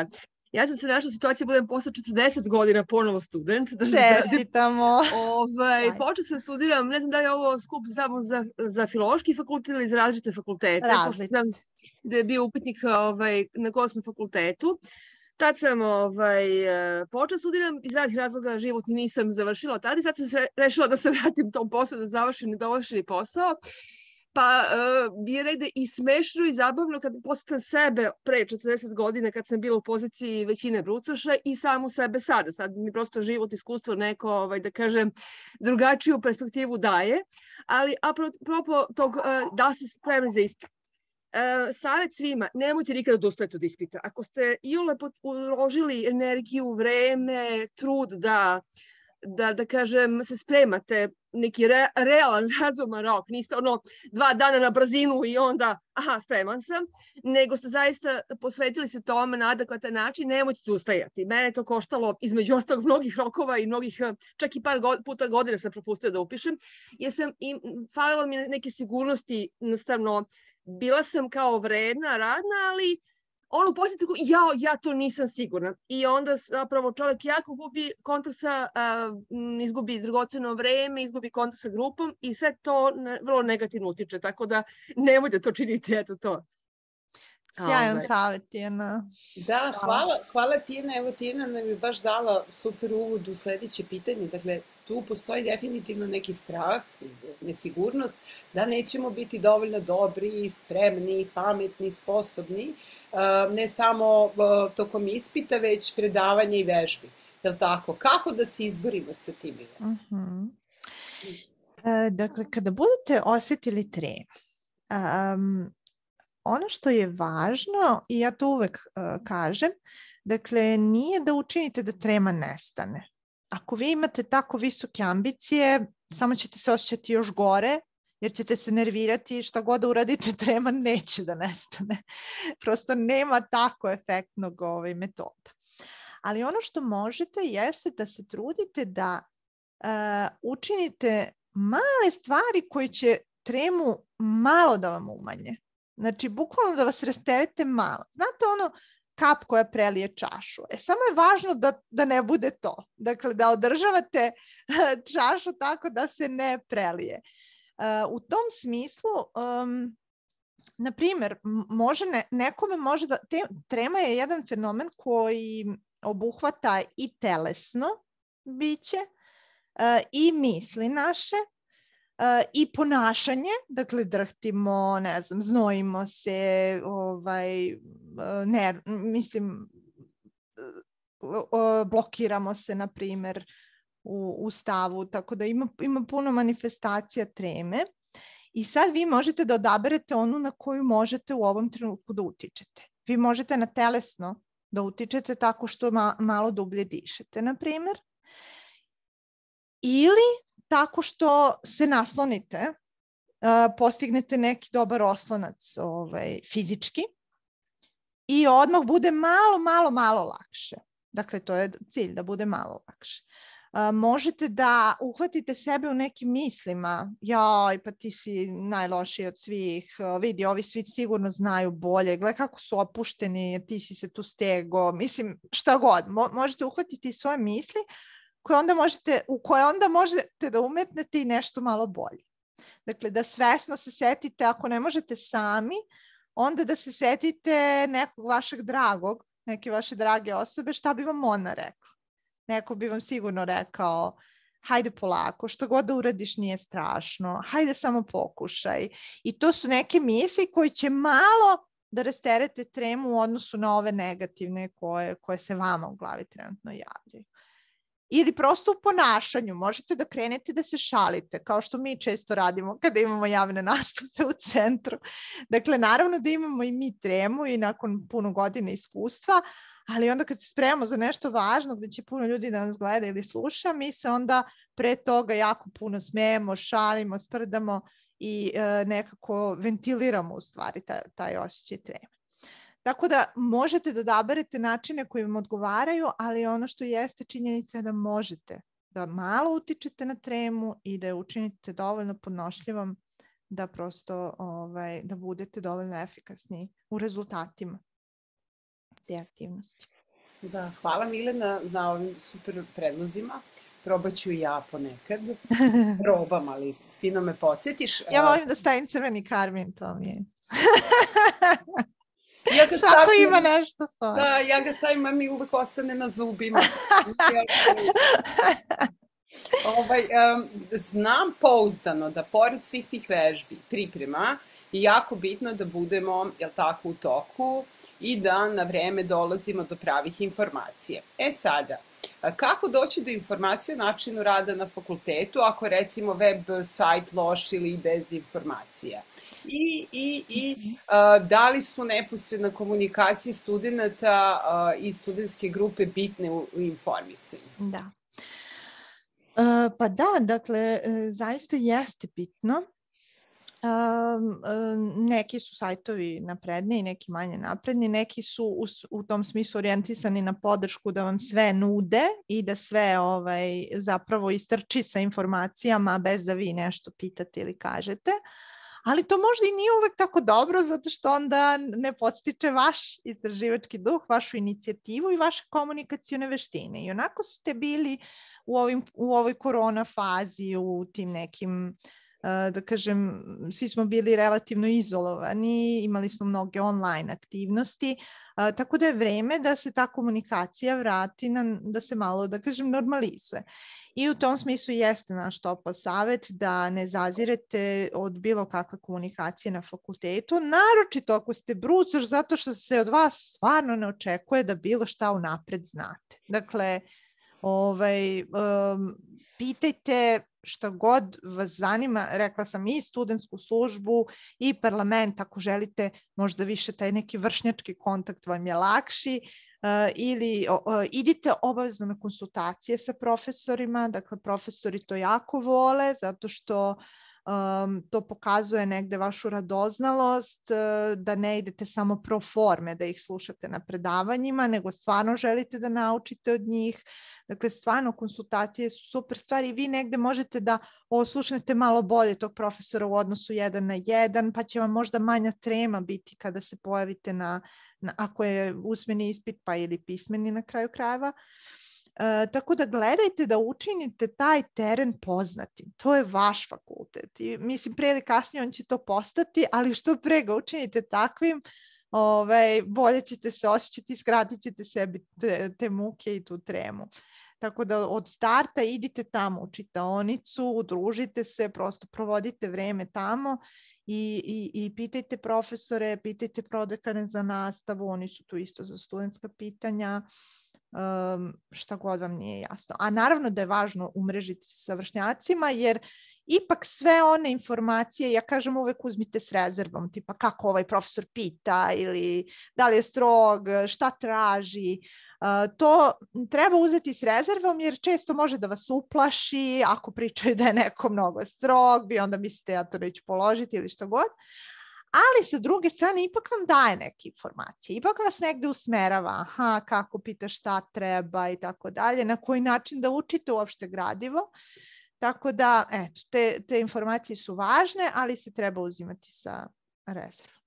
Ja sam se našla u situaciji da budem posle 40 godina ponovo student. Čestitamo. Počela sam studiram, ne znam da li je ovo skup samo za filološki fakultet ili za različite fakultete. Različite. Da je bio upitnik na kom smo fakultetu. Tad sam počela studiram, iz raznih razloga životni nisam završila tada i sad sam se rešila da se vratim tom poslu, da završim nedovršeni posao. Pa je negde i smešno i zabavno kad posjetim sebe pre 40 godina kad sam bila u poziciji većine brucoša i samu sebe sada. Sad mi prosto život, iskustvo neko, da kažem, drugačiju perspektivu daje. Ali apropo tog da ste spremni za ispit. Savjet svima, nemojte nikada da odustajete od ispita. Ako ste uložili energiju, vreme, trud da kažem, se spremate neki realan, razuman rok, niste 2 dana na brzinu i onda, spreman sam, nego ste zaista posvetili se tome na adekvatan način, nemojte odustajati. Mene to koštalo između ostalog mnogih rokova i mnogih, čak i par puta godina sam propustila da upišem, jer falilo mi neke sigurnosti, jednostavno, bila sam kao vredna, radna, ali u posljedku, ja to nisam sigurna. I onda zapravo čovjek jako gubi kontakt izgubi dragoceno vreme, izgubi kontakt sa grupom i sve to vrlo negativno utiče. Tako da nemojte to činiti, eto to. Sjajan savjet, Tijana. Da, hvala Tijana. Evo Tijana nam je baš dala super uvod u sledeće pitanje. Dakle, tu postoji definitivno neki strah, nesigurnost, da nećemo biti dovoljno dobri, spremni, pametni, sposobni, ne samo tokom ispita, već predavanja i vežbi. Je li tako? Kako da se izborimo sa tim? Dakle, kada budete osjetili tremu, ono što je važno, i ja to uvek kažem, dakle, nije da učinite da trema nestane. Ako vi imate tako visoke ambicije, samo ćete se osjećati još gore, jer ćete se nervirati i šta god da uradite, trema neće da nestane. Prosto nema tako efektnog metoda. Ali ono što možete jeste da se trudite da učinite male stvari koje će tremu malo da vam umanje. Znači, bukvalno da vas rasterete malo. Znate kap koja prelije čašu. Samo je važno da ne bude to. Dakle, da održavate čašu tako da se ne prelije. U tom smislu, na primjer, nekome može da... Trema je jedan fenomen koji obuhvata i telesno biće i misli naše, i ponašanje, dakle drhtimo, ne znam, znojimo se, blokiramo se, na primjer, u stavu, tako da ima puno manifestacija treme i sad vi možete da odaberete onu na koju možete u ovom trenutku da utičete. Vi možete na telesno da utičete tako što malo dublje dišete, na primjer, ili tako što se naslonite, postignete neki dobar oslonac fizički i odmah bude malo lakše. Dakle, to je cilj, da bude malo lakše. Možete da uhvatite sebe u nekim mislima. Jaj, pa ti si najlošiji od svih. Vidi, ovi svi sigurno znaju bolje. Gledaj kako su opušteni, ti si se tu stego. Mislim, šta god. Možete uhvatiti svoje misli u koje onda možete da umetnete i nešto malo bolje. Dakle, da svesno se setite, ako ne možete sami, onda da se setite nekog vašeg dragog, neke vaše drage osobe, šta bi vam ona rekla. Neko bi vam sigurno rekao, hajde polako, što god da uradiš nije strašno, hajde samo pokušaj. I to su neke misli koji će malo da rasterete tremu u odnosu na ove negativne koje se vama u glavi trenutno javljaju. Ili prosto u ponašanju. Možete da krenete da se šalite, kao što mi često radimo kada imamo javne nastupe u centru. Dakle, naravno da imamo i mi tremu i nakon puno godina iskustva, ali onda kad se spremamo za nešto važno gde će puno ljudi da nas gleda ili sluša, mi se onda pre toga jako puno smejemo, šalimo, sprdamo i nekako ventiliramo u stvari taj osjećaj treme. Tako da možete da odaberete načine koji vam odgovaraju, ali ono što jeste činjenica je da možete da malo utičete na tremu i da je učinite dovoljno podnošljivom da prosto da budete dovoljno efikasni u rezultatima te aktivnosti. Da, hvala Milena na ovim super predlozima. Probat ću i ja ponekad. Probam, ali fino me podsjetiš. Ja volim da stavim crveni karmin, to mi je. Svako ima nešto svoje. Da, ja ga stavim, a mi uvek ostane na zubima. Znam pouzdano da pored svih tih vežbi, priprema, je jako bitno da budemo, jel tako, u toku i da na vreme dolazimo do pravih informacija. Sada, kako doći do informacije o načinu rada na fakultetu ako recimo web sajt loš ili bez informacija? Da li su neposredna komunikacija studenta i studentske grupe bitne u informisanju? Da. Pa da, dakle, zaista jeste bitno. Neki su sajtovi napredni, neki manje napredni, neki su u tom smislu orijentisani na podršku da vam sve nude i da sve zapravo istrči sa informacijama bez da vi nešto pitate ili kažete. Ali to možda i nije uvek tako dobro zato što onda ne podstiče vaš istraživački duh, vašu inicijativu i vaše komunikacione veštine. I onako ste bili u ovoj korona fazi, u tim nekim, da kažem, svi smo bili relativno izolovani, imali smo mnoge online aktivnosti, tako da je vreme da se ta komunikacija vrati, da se malo, da kažem, normalizuje. I u tom smislu jeste naš topao savjet da ne zazirete od bilo kakve komunikacije na fakultetu, naročito ako ste brucoš, zato što se od vas stvarno ne očekuje da bilo šta unapred znate. Dakle, pitajte šta god vas zanima, rekla sam i studentsku službu i parlament, ako želite možda više taj neki vršnjački kontakt vam je lakši, ili idite obavezno na konsultacije sa profesorima, dakle profesori to jako vole zato što to pokazuje negde vašu radoznalost, da ne idete samo pro forme da ih slušate na predavanjima, nego stvarno želite da naučite od njih. Dakle, stvarno konsultacije su super stvari i vi negde možete da oslušnete malo bolje tog profesora u odnosu 1 na 1, pa će vam možda manja trema biti kada se pojavite ako je usmeni ispit pa ili pismeni na kraju krajeva. Tako da gledajte da učinite taj teren poznatim. To je vaš fakultet. I, mislim, pre ili kasnije on će to postati, ali što pre ga učinite takvim, bolje ćete se osjećati, skratit ćete sebi te muke i tu tremu. Tako da od starta idite tamo u čitaonicu, udružite se, prosto provodite vreme tamo i pitajte profesore, pitajte prodekane za nastavu, oni su tu isto za studentska pitanja, šta god vam nije jasno. A naravno da je važno umrežiti se sa vršnjacima, jer ipak sve one informacije, ja kažem uvek uzmite s rezervom, tipa kako ovaj profesor pita ili da li je strog, šta traži, to treba uzeti s rezervom jer često može da vas uplaši, ako pričaju da je neko mnogo strog, vi onda mislite ja to neću položiti ili šta god. Ali sa druge strane ipak vam daje neke informacije, ipak vas negde usmerava, kako pita šta treba i tako dalje, na koji način da učite uopšte gradivo. Tako da, eto, te informacije su važne, ali se treba uzimati sa rezervom.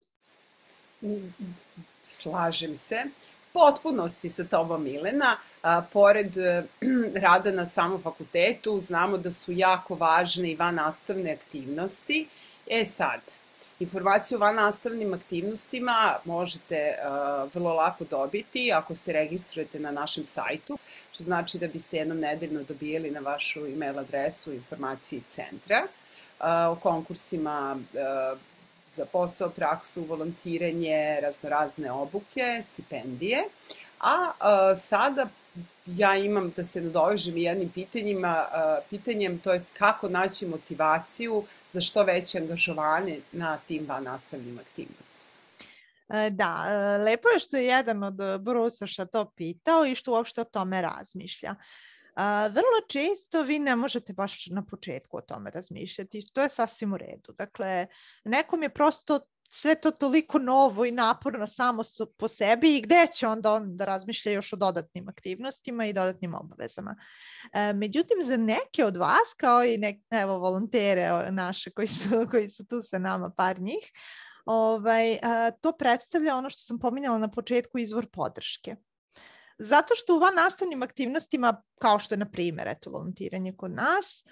Slažem se. Potpunosti sa tobom, Milena. Pored rada na samom fakultetu, znamo da su jako važne i vannastavne aktivnosti. Sad, informaciju o vannastavnim aktivnostima možete vrlo lako dobiti ako se registrujete na našem sajtu, što znači da biste jednom nedeljno dobijali na vašu e-mail adresu informacije iz centra o konkursima za posao, praksu, volontiranje, raznorazne obuke, stipendije. Sada ja imam da se nadovežem jednim pitanjem, to jest kako naći motivaciju za što veće angažovanje na tim vannastavnim aktivnostima. Da, lepo je što je jedan od brucoša to pitao i što uopšte o tome razmišlja. Vrlo često vi ne možete baš na početku o tome razmišljati, to je sasvim u redu. Dakle, nekom je prosto sve to toliko novo i naporno samo po sebi i gde će onda on da razmišlja još o dodatnim aktivnostima i dodatnim obavezama. Međutim, za neke od vas, kao i volontere naše koji su tu sa nama, par njih, to predstavlja ono što sam pominjala na početku, izvor podrške. Zato što u vannastavnim aktivnostima, kao što je na primjer volontiranje kod nas,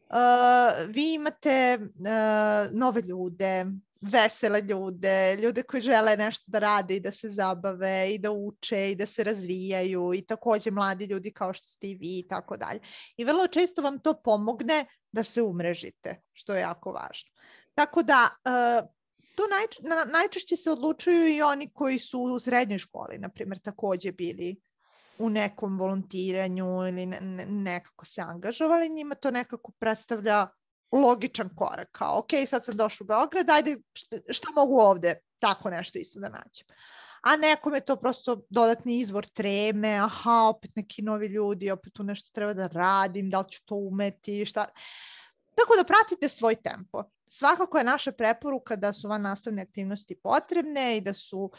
vi imate nove ljude, vesele ljude, ljude koji žele nešto da rade i da se zabave i da uče i da se razvijaju i takođe mladi ljudi kao što ste i vi i tako dalje. I vrlo često vam to pomogne da se umrežite, što je jako važno. Tako da to najčešće se odlučuju i oni koji su u srednjoj školi, na primjer, takođe bili u nekom volontiranju ili nekako se angažovali, njima to nekako predstavlja logičan korak, kao ok, sad sam došla u Beograd, ajde šta mogu ovde, tako nešto isto da nađem. A nekom je to prosto dodatni izvor treme, aha, opet neki novi ljudi, opet tu nešto treba da radim, da li ću to umeti, šta. Tako da pratite svoj tempo. Svakako je naša preporuka da su vannastavne aktivnosti potrebne i da su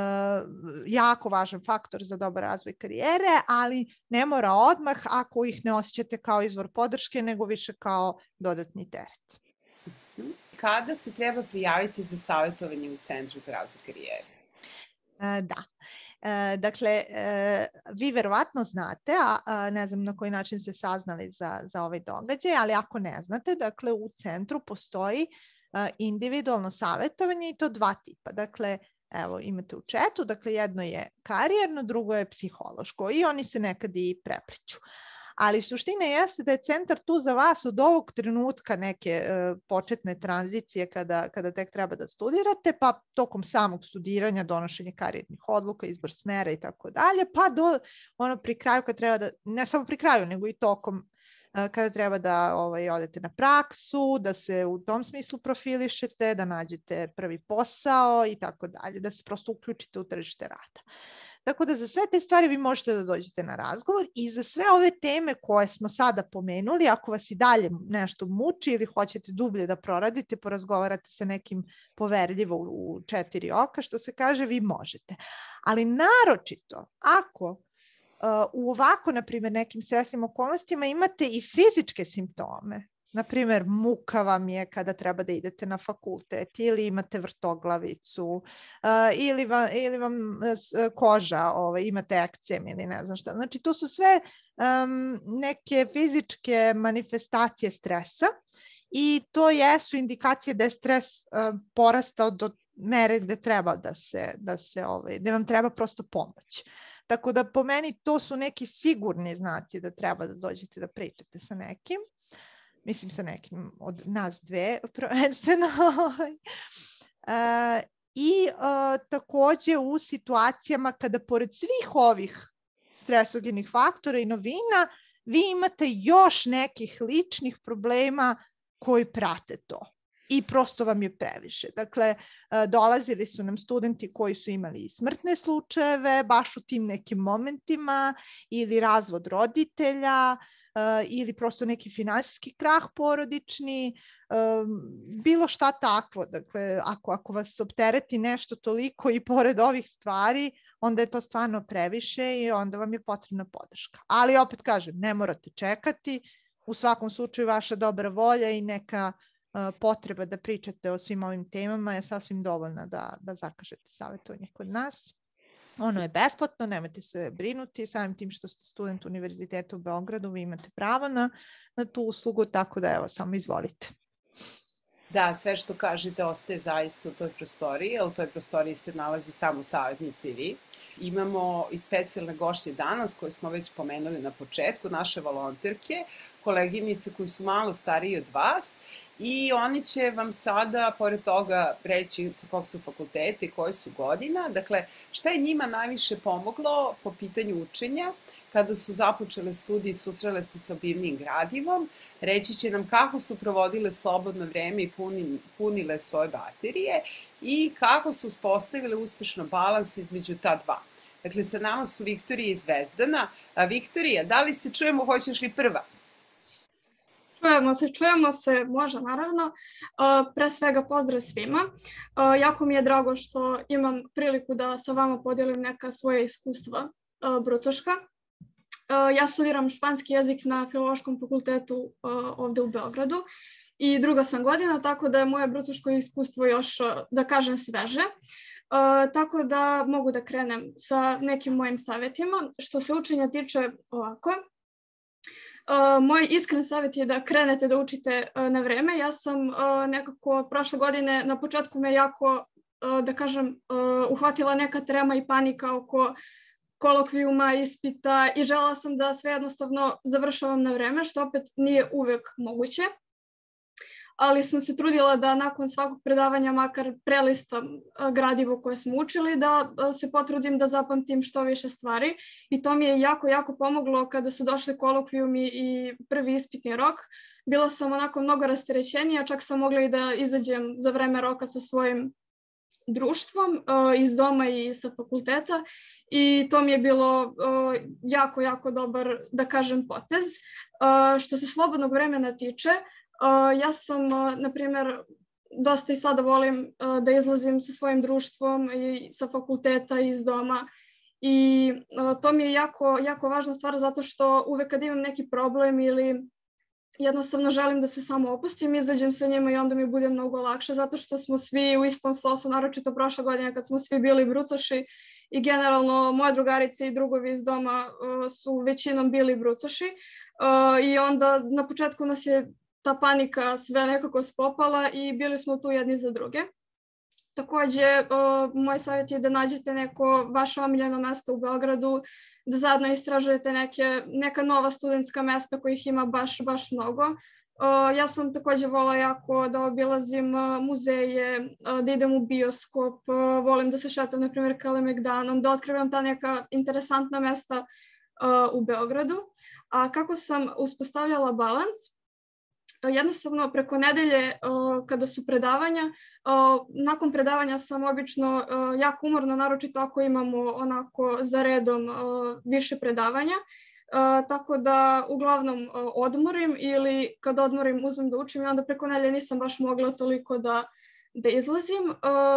jako važan faktor za dobar razvoj karijere, ali ne mora odmah ako ih ne osjećate kao izvor podrške, nego više kao dodatni teret. Kada se treba prijaviti za savjetovanje u Centru za razvoj karijere? Da. Dakle, vi verovatno znate, a ne znam na koji način ste saznali za ovaj događaj, ali ako ne znate, dakle u centru postoji individualno savjetovanje i to 2 tipa. Dakle, evo imate u chatu, dakle jedno je karijerno, drugo je psihološko i oni se nekad i prepliću. Ali suština jeste da je centar tu za vas od ovog trenutka neke početne tranzicije kada tek treba da studirate, pa tokom samog studiranja, donošenje karijernih odluka, izbor smera i tako dalje, pa do pri kraju kad treba da, ne samo pri kraju, nego i tokom kada treba da odete na praksu, da se u tom smislu profilišete, da nađete prvi posao i tako dalje, da se prosto uključite u tržište rada. Tako da za sve te stvari vi možete da dođete na razgovor i za sve ove teme koje smo sada pomenuli, ako vas i dalje nešto muči ili hoćete dublje da proradite, porazgovarate sa nekim poverljivo u 4 oka, što se kaže, vi možete. Ali naročito, ako u ovako, na primjer, nekim stresnim okolnostima imate i fizičke simptome, na primjer, muka vam je kada treba da idete na fakultet ili imate vrtoglavicu ili vam koža, imate ekcem ili ne znam šta. Znači, to su sve neke fizičke manifestacije stresa i to jesu indikacije da je stres porastao do mere gde treba gde vam treba prosto pomoć. Tako da po meni to su neki sigurni znaci da treba da dođete da pričate sa nekim. Mislim sa nekim od nas dve prvenstveno. I takođe u situacijama kada pored svih ovih stresogenih faktora i novina, vi imate još nekih ličnih problema koji prate to. I prosto vam je previše. Dakle, dolazili su nam studenti koji su imali smrtne slučajeve, baš u tim nekim momentima, ili razvod roditelja, ili prosto neki finansijski krah porodični, bilo šta takvo. Dakle, ako vas optereti nešto toliko i pored ovih stvari, onda je to stvarno previše i onda vam je potrebna podrška. Ali opet kažem, ne morate čekati, u svakom slučaju vaša dobra volja i neka potreba da pričate o svim ovim temama je sasvim dovoljna da zakažete savjetovanje kod nas. Ono je besplatno, nemojte se brinuti, samim tim što ste student Univerziteta u Beogradu, vi imate pravo na tu uslugu, tako da evo, samo izvolite. Da, sve što kažete ostaje zaista u toj prostoriji, a u toj prostoriji se nalazi samo savjetnici i vi. Imamo i specijalne gošće danas koje smo već pomenuli na početku, naše volonterke, koleginice koji su malo stariji od vas i oni će vam sada, pored toga, reći sa kog su fakulteta i koje su godina. Dakle, šta je njima najviše pomoglo po pitanju učenja kada su započele studije i susrele se sa obimnim gradivom. Reći će nam kako su provodile slobodno vreme i punile svoje baterije i kako su uspostavile uspešno balans između ta dva. Dakle, sa nama su Viktorija i Zvezdana. Viktorija, da li se čujemo, hoćeš li prva? Čujemo se, može naravno. Pre svega pozdrav svima. Jako mi je drago što imam priliku da sa vama podijelim neka svoja iskustva brucoška. Ja studiram španski jezik na Filološkom fakultetu ovde u Beogradu i druga sam godina, tako da je moje brucoško iskustvo još, da kažem, sveže. Tako da mogu da krenem sa nekim mojim savjetima. Što se učenja tiče ovako, moj iskren savjet je da krenete da učite na vreme. Ja sam nekako prošle godine, na početku me jako, da kažem, uhvatila neka trema i panika oko kolokvijuma, ispita i želela sam da sve jednostavno završavam na vreme, što opet nije uvek moguće. Ali sam se trudila da nakon svakog predavanja makar prelistam gradivo koje smo učili, da se potrudim da zapamtim što više stvari. I to mi je jako, jako pomoglo kada su došli kolokvijumi i prvi ispitni rok. Bila sam onako mnogo rasterećenija, čak sam mogla i da izađem za vreme roka sa svojim društvom iz doma i sa fakulteta. I to mi je bilo jako, jako dobar, da kažem, potez. Što se slobodnog vremena tiče, ja sam, na primjer, dosta i sada volim da izlazim sa svojim društvom i sa fakulteta i iz doma i to mi je jako, jako važna stvar zato što uvek kad imam neki problem ili jednostavno želim da se samo opustim, izađem sa njima i onda mi bude mnogo lakše zato što smo svi u istom sosu, naročito prošle godine kad smo svi bili brucoši i generalno moje drugarice i drugovi iz doma su većinom bili brucoši i onda na početku nas je ta panika sve nekako spopala i bili smo tu jedni za druge. Takođe, moj savjet je da nađete neko vaše omiljeno mesto u Beogradu, da zajedno istražujete neka nova studentska mesta kojih ima baš mnogo. Ja sam takođe volila jako da obilazim muzeje, da idem u bioskop, volim da se šetam, na primjer, Kalemegdanom, da otkrivam ta neka interesantna mesta u Beogradu. A kako sam uspostavljala balans? Jednostavno, preko nedelje kada su predavanja, nakon predavanja sam obično jako umorna, naročito ako imamo onako za redom više predavanja, tako da uglavnom odmorim ili kad odmorim uzmem da učim i onda preko nedelje nisam baš mogla toliko da izlazim,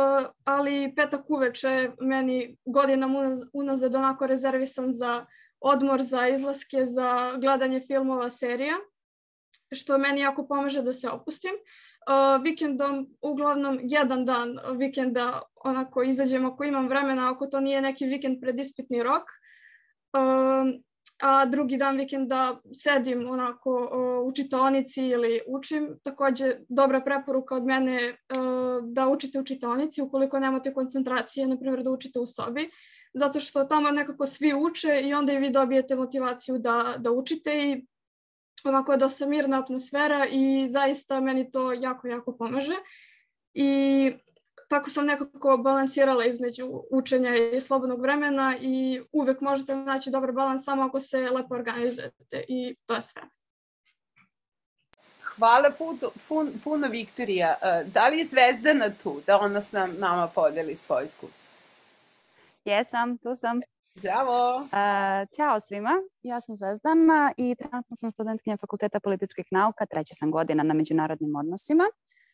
ali petak uveče meni godinama unazad onako rezervisan za odmor, za izlaske, za gledanje filmova, serija, što meni jako pomaže da se opustim. Vikendom, uglavnom jedan dan vikenda onako izađem ako imam vremena, ako to nije neki vikend pred ispitni rok, a drugi dan vikenda sedim onako u čitaonici ili učim. Takođe, dobra preporuka od mene da učite u čitaonici ukoliko nemate koncentracije, na primjer da učite u sobi, zato što tamo nekako svi uče i onda i vi dobijete motivaciju da učite i ovako je dosta mirna atmosfera i zaista meni to jako, jako pomaže. I tako sam nekako balansirala između učenja i slobodnog vremena i uvek možete naći dobar balans samo ako se lepo organizujete i to je sve. Hvala puno Viktorija. Da li je Zvezdana tu da ona sa nama podeli svoje iskustvo? Jesam, tu sam. Zdravo! Ćao svima, ja sam Zvezdana i trenutno sam studentkinja Fakulteta političkih nauka, 3. sam godina na međunarodnim odnosima.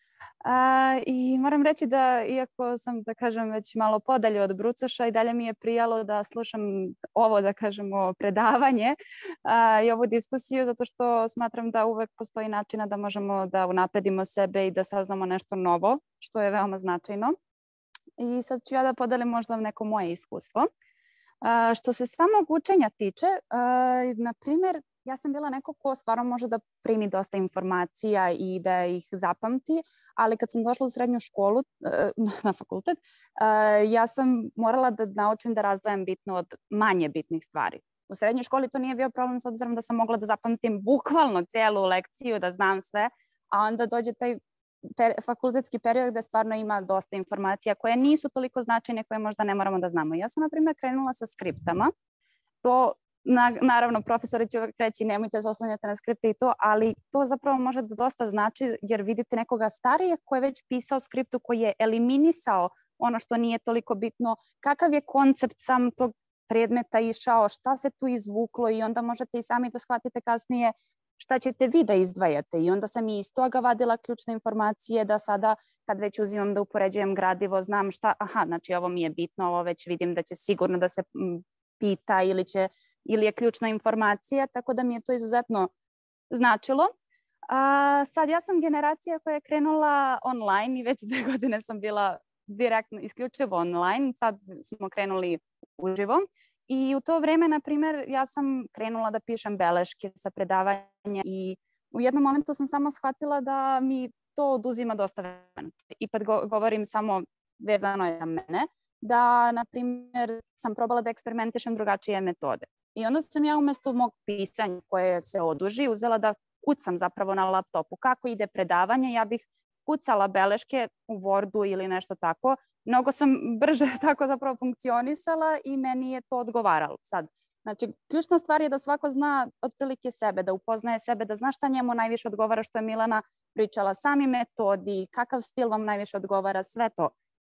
I moram reći da, iako sam, da kažem, već malo podalje od brucoša, i dalje mi je prijalo da slušam ovo, da kažemo, predavanje i ovu diskusiju, zato što smatram da uvek postoji načina da možemo da unapredimo sebe i da saznamo nešto novo, što je veoma značajno. I sad ću ja da podelim možda neko moje iskustvo. Što se samog učenja tiče, na primjer, ja sam bila neko ko stvarno može da primi dosta informacija i da ih zapamti, ali kad sam došla u srednju školu, na fakultet, ja sam morala da naučim da razdvajam bitno od manje bitnih stvari. U srednjoj školi to nije bio problem s obzirom da sam mogla da zapamtim bukvalno celu lekciju, da znam sve, a onda dođe taj fakultetski period gde stvarno ima dosta informacija koje nisu toliko značajne, koje možda ne moramo da znamo. Ja sam, na primjer, krenula sa skriptama. To, naravno, profesori će uvek reći nemojte se oslanjati na skripte i to, ali to zapravo može da dosta znači jer vidite nekoga starijeg koji je već pisao skriptu, koji je eliminisao ono što nije toliko bitno, kakav je koncept sam tog predmeta išao, šta se tu izvuklo i onda možete i sami da shvatite kasnije šta ćete vi da izdvajate i onda sam i iz toga vadila ključne informacije da sada kad već uzimam da upoređujem gradivo znam šta, znači ovo mi je bitno, ovo već vidim da će sigurno da se pita ili je ključna informacija, tako da mi je to izuzetno značilo. Sad ja sam generacija koja je krenula online i već 2 godine sam bila direktno, isključivo online, sad smo krenuli uživo. I u to vreme, na primjer, ja sam krenula da pišem beleške sa predavanja i u jednom momentu sam samo shvatila da mi to oduzima dosta vremena. I kad govorim samo vezano je za mene, da, na primjer, sam probala da eksperimentišem drugačije metode. I onda sam ja umjesto mog pisanja koje se oduži, uzela da kucam zapravo na laptopu. Kako ide predavanje, ja bih kucala beleške u Wordu ili nešto tako. Mnogo sam brže tako zapravo funkcionisala i meni je to odgovaralo sad. Znači, ključna stvar je da svako zna otprilike sebe, da upoznaje sebe, da zna šta njemu najviše odgovara, što je Milana pričala, sami metodi, kakav stil vam najviše odgovara, sve to.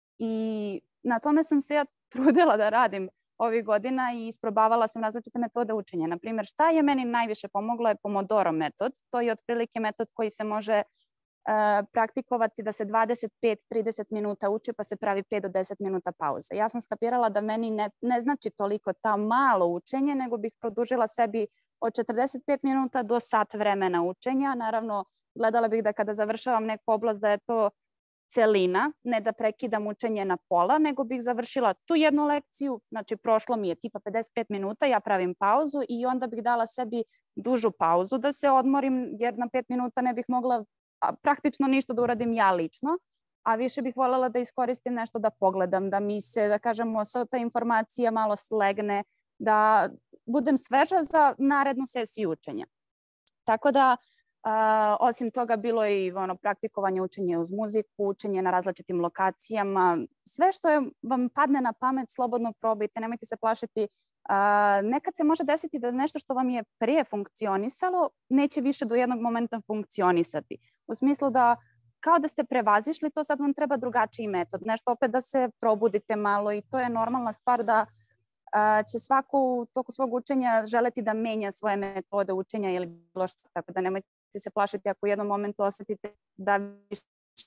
I na tome sam se ja trudila da radim ovih godina i isprobavala sam različite metode učenja. Naprimjer, šta je meni najviše pomoglo je Pomodoro metod. To je otprilike metod koji se može praktikovati da se 25-30 minuta uči pa se pravi 5 do 10 minuta pauze. Ja sam skapirala da meni ne znači toliko ta malo učenje, nego bih produžila sebi od 45 minuta do sat vremena učenja. Naravno, gledala bih da kada završavam neku oblast da je to celina, ne da prekidam učenje na pola, nego bih završila tu jednu lekciju, znači prošlo mi je tipa 55 minuta, ja pravim pauzu i onda bih dala sebi dužu pauzu da se odmorim, jer na 5 minuta ne bih mogla praktično ništa da uradim ja lično, a više bih voljela da iskoristim nešto da pogledam, da mi se, da kažemo, sva ta informacija malo slegne, da budem sveža za narednu sesiju učenja. Tako da, osim toga, bilo je i praktikovanje učenja uz muziku, učenje na različitim lokacijama. Sve što vam padne na pamet, slobodno probajte, nemojte se plašiti. Nekad se može desiti da nešto što vam je prije funkcionisalo neće više do jednog momenta funkcionisati. U smislu da kao da ste prevazišli, to sad vam treba drugačiji metod. Nešto opet da se probudite malo i to je normalna stvar da će svako u toku svog učenja želeti da menja svoje metode učenja ili bilo što. Tako da nemojte se plašiti ako u jednom momentu osetite da više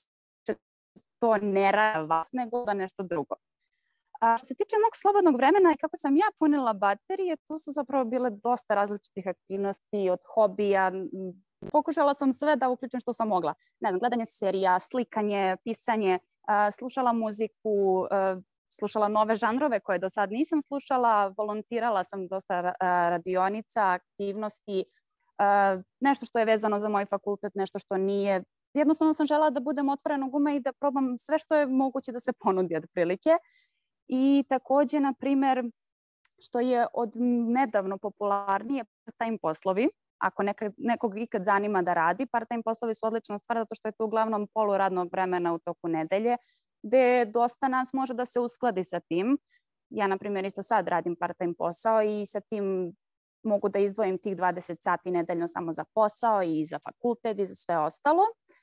to ne radi vas nego da nešto drugo. Što se tiče mog slobodnog vremena i kako sam ja punila baterije, tu su zapravo bile dosta različitih aktivnosti od hobija. Pokušala sam sve da uključim što sam mogla. Ne znam, gledanje serija, slikanje, pisanje, slušala muziku, slušala nove žanrove koje do sad nisam slušala, volontirala sam dosta radionica, aktivnosti, nešto što je vezano za moj fakultet, nešto što nije. Jednostavno sam želela da budem otvorenog uma i da probam sve što je moguće da se ponudi otprilike. I takođe, na primjer, što je od nedavno popularnije, part-time poslovi. Ako nekog ikad zanima da radi, part-time poslovi su odlična stvar zato što je to uglavnom polu radnog vremena u toku nedelje, gde dosta nas može da se uskladi sa tim. Ja, na primjer, isto sad radim part-time posao i sa tim mogu da izdvojim tih 20 sati nedeljno samo za posao i za fakultet i za sve ostalo.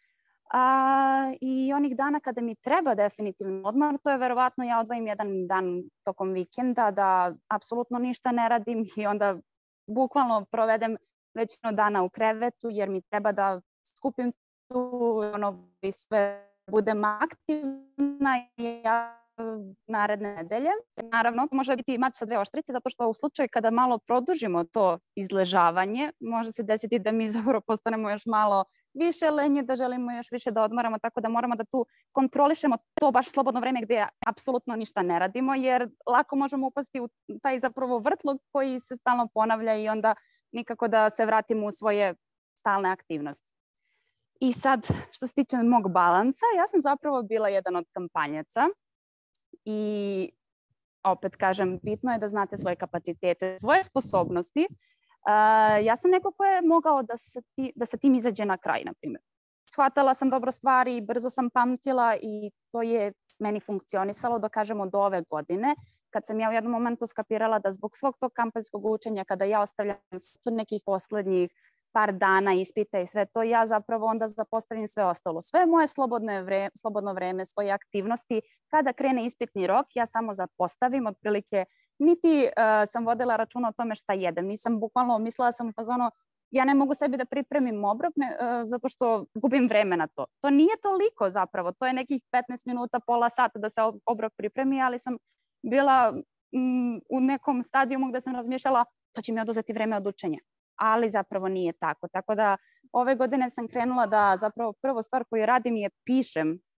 I onih dana kada mi treba definitivno odmor, to je verovatno ja odvojim jedan dan tokom vikenda da apsolutno ništa ne radim i onda bukvalno provedem većinu dana u krevetu jer mi treba da skupim tu i sve budem aktivna i ja naredne nedelje. Naravno, može biti mač sa dve oštrice zato što u slučaju kada malo produžimo to izležavanje, može se desiti da mi zapravo postanemo još malo više lenje, da želimo još više da odmaramo, tako da moramo da tu kontrolišemo to baš slobodno vreme gdje apsolutno ništa ne radimo, jer lako možemo upasti u taj zapravo vrtlog koji se stalno ponavlja i onda nikako da se vratimo u svoje stalne aktivnosti. I sad, što se tiče mog balansa, ja sam zapravo bila jedan od kampanjaca i opet kažem, bitno je da znate svoje kapacitete, svoje sposobnosti. Ja sam neko ko je mogao da sa tim izađe na kraj, na primjer. Shvatala sam dobro stvari, brzo sam pamtila i to je meni funkcionisalo do ove godine, kad sam ja u jednom momentu skapirala da zbog svog tog kampanjskog učenja, kada ja ostavljam nekih poslednjih par dana ispita i sve to, ja zapravo onda zapostavim sve ostalo. Sve moje slobodno vreme, svoje aktivnosti, kada krene ispitni rok, ja samo zapostavim, otprilike niti sam vodila računa o tome šta jedem. Nisam bukvalno mislila sam u fazonu, ja ne mogu sebi da pripremim obrok zato što gubim vreme na to. To nije toliko zapravo, to je nekih 15 minuta, pola sata da se obrok pripremi, ali sam bila u nekom stadijumu gde sam razmišljala to će mi oduzeti vreme od učenja. Ali zapravo nije tako. Tako da ove godine sam krenula da zapravo prvo stvar koju radim je pišem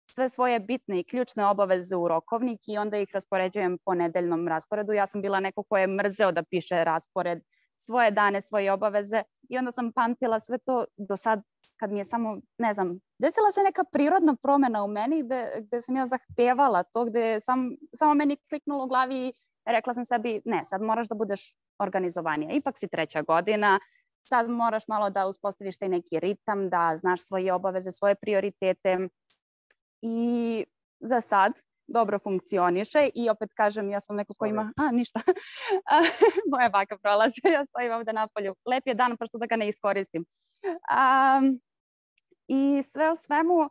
sve svoje bitne i ključne obaveze u rokovnik i onda ih raspoređujem po nedeljnom rasporedu. Ja sam bila neko ko je mrzeo da piše raspored, svoje dane, svoje obaveze i onda sam pamtila sve to do sad kad mi je samo, ne znam, desila se neka prirodna promena u meni gde sam ja zahtevala to, gde je samo meni kliknulo u glavi i rekla sam sebi, ne, sad moraš da budeš organizovanija. Ipak si 3. godina, sad moraš malo da uspostaviš taj neki ritam, da znaš svoje obaveze, svoje prioritete i za sad dobro funkcioniše i opet kažem, ja sam neko ko ima, ništa, moja baka prolazi, ja stojim ovde napolju, lep je dan, prosto da ga ne iskoristim. I sve u svemu,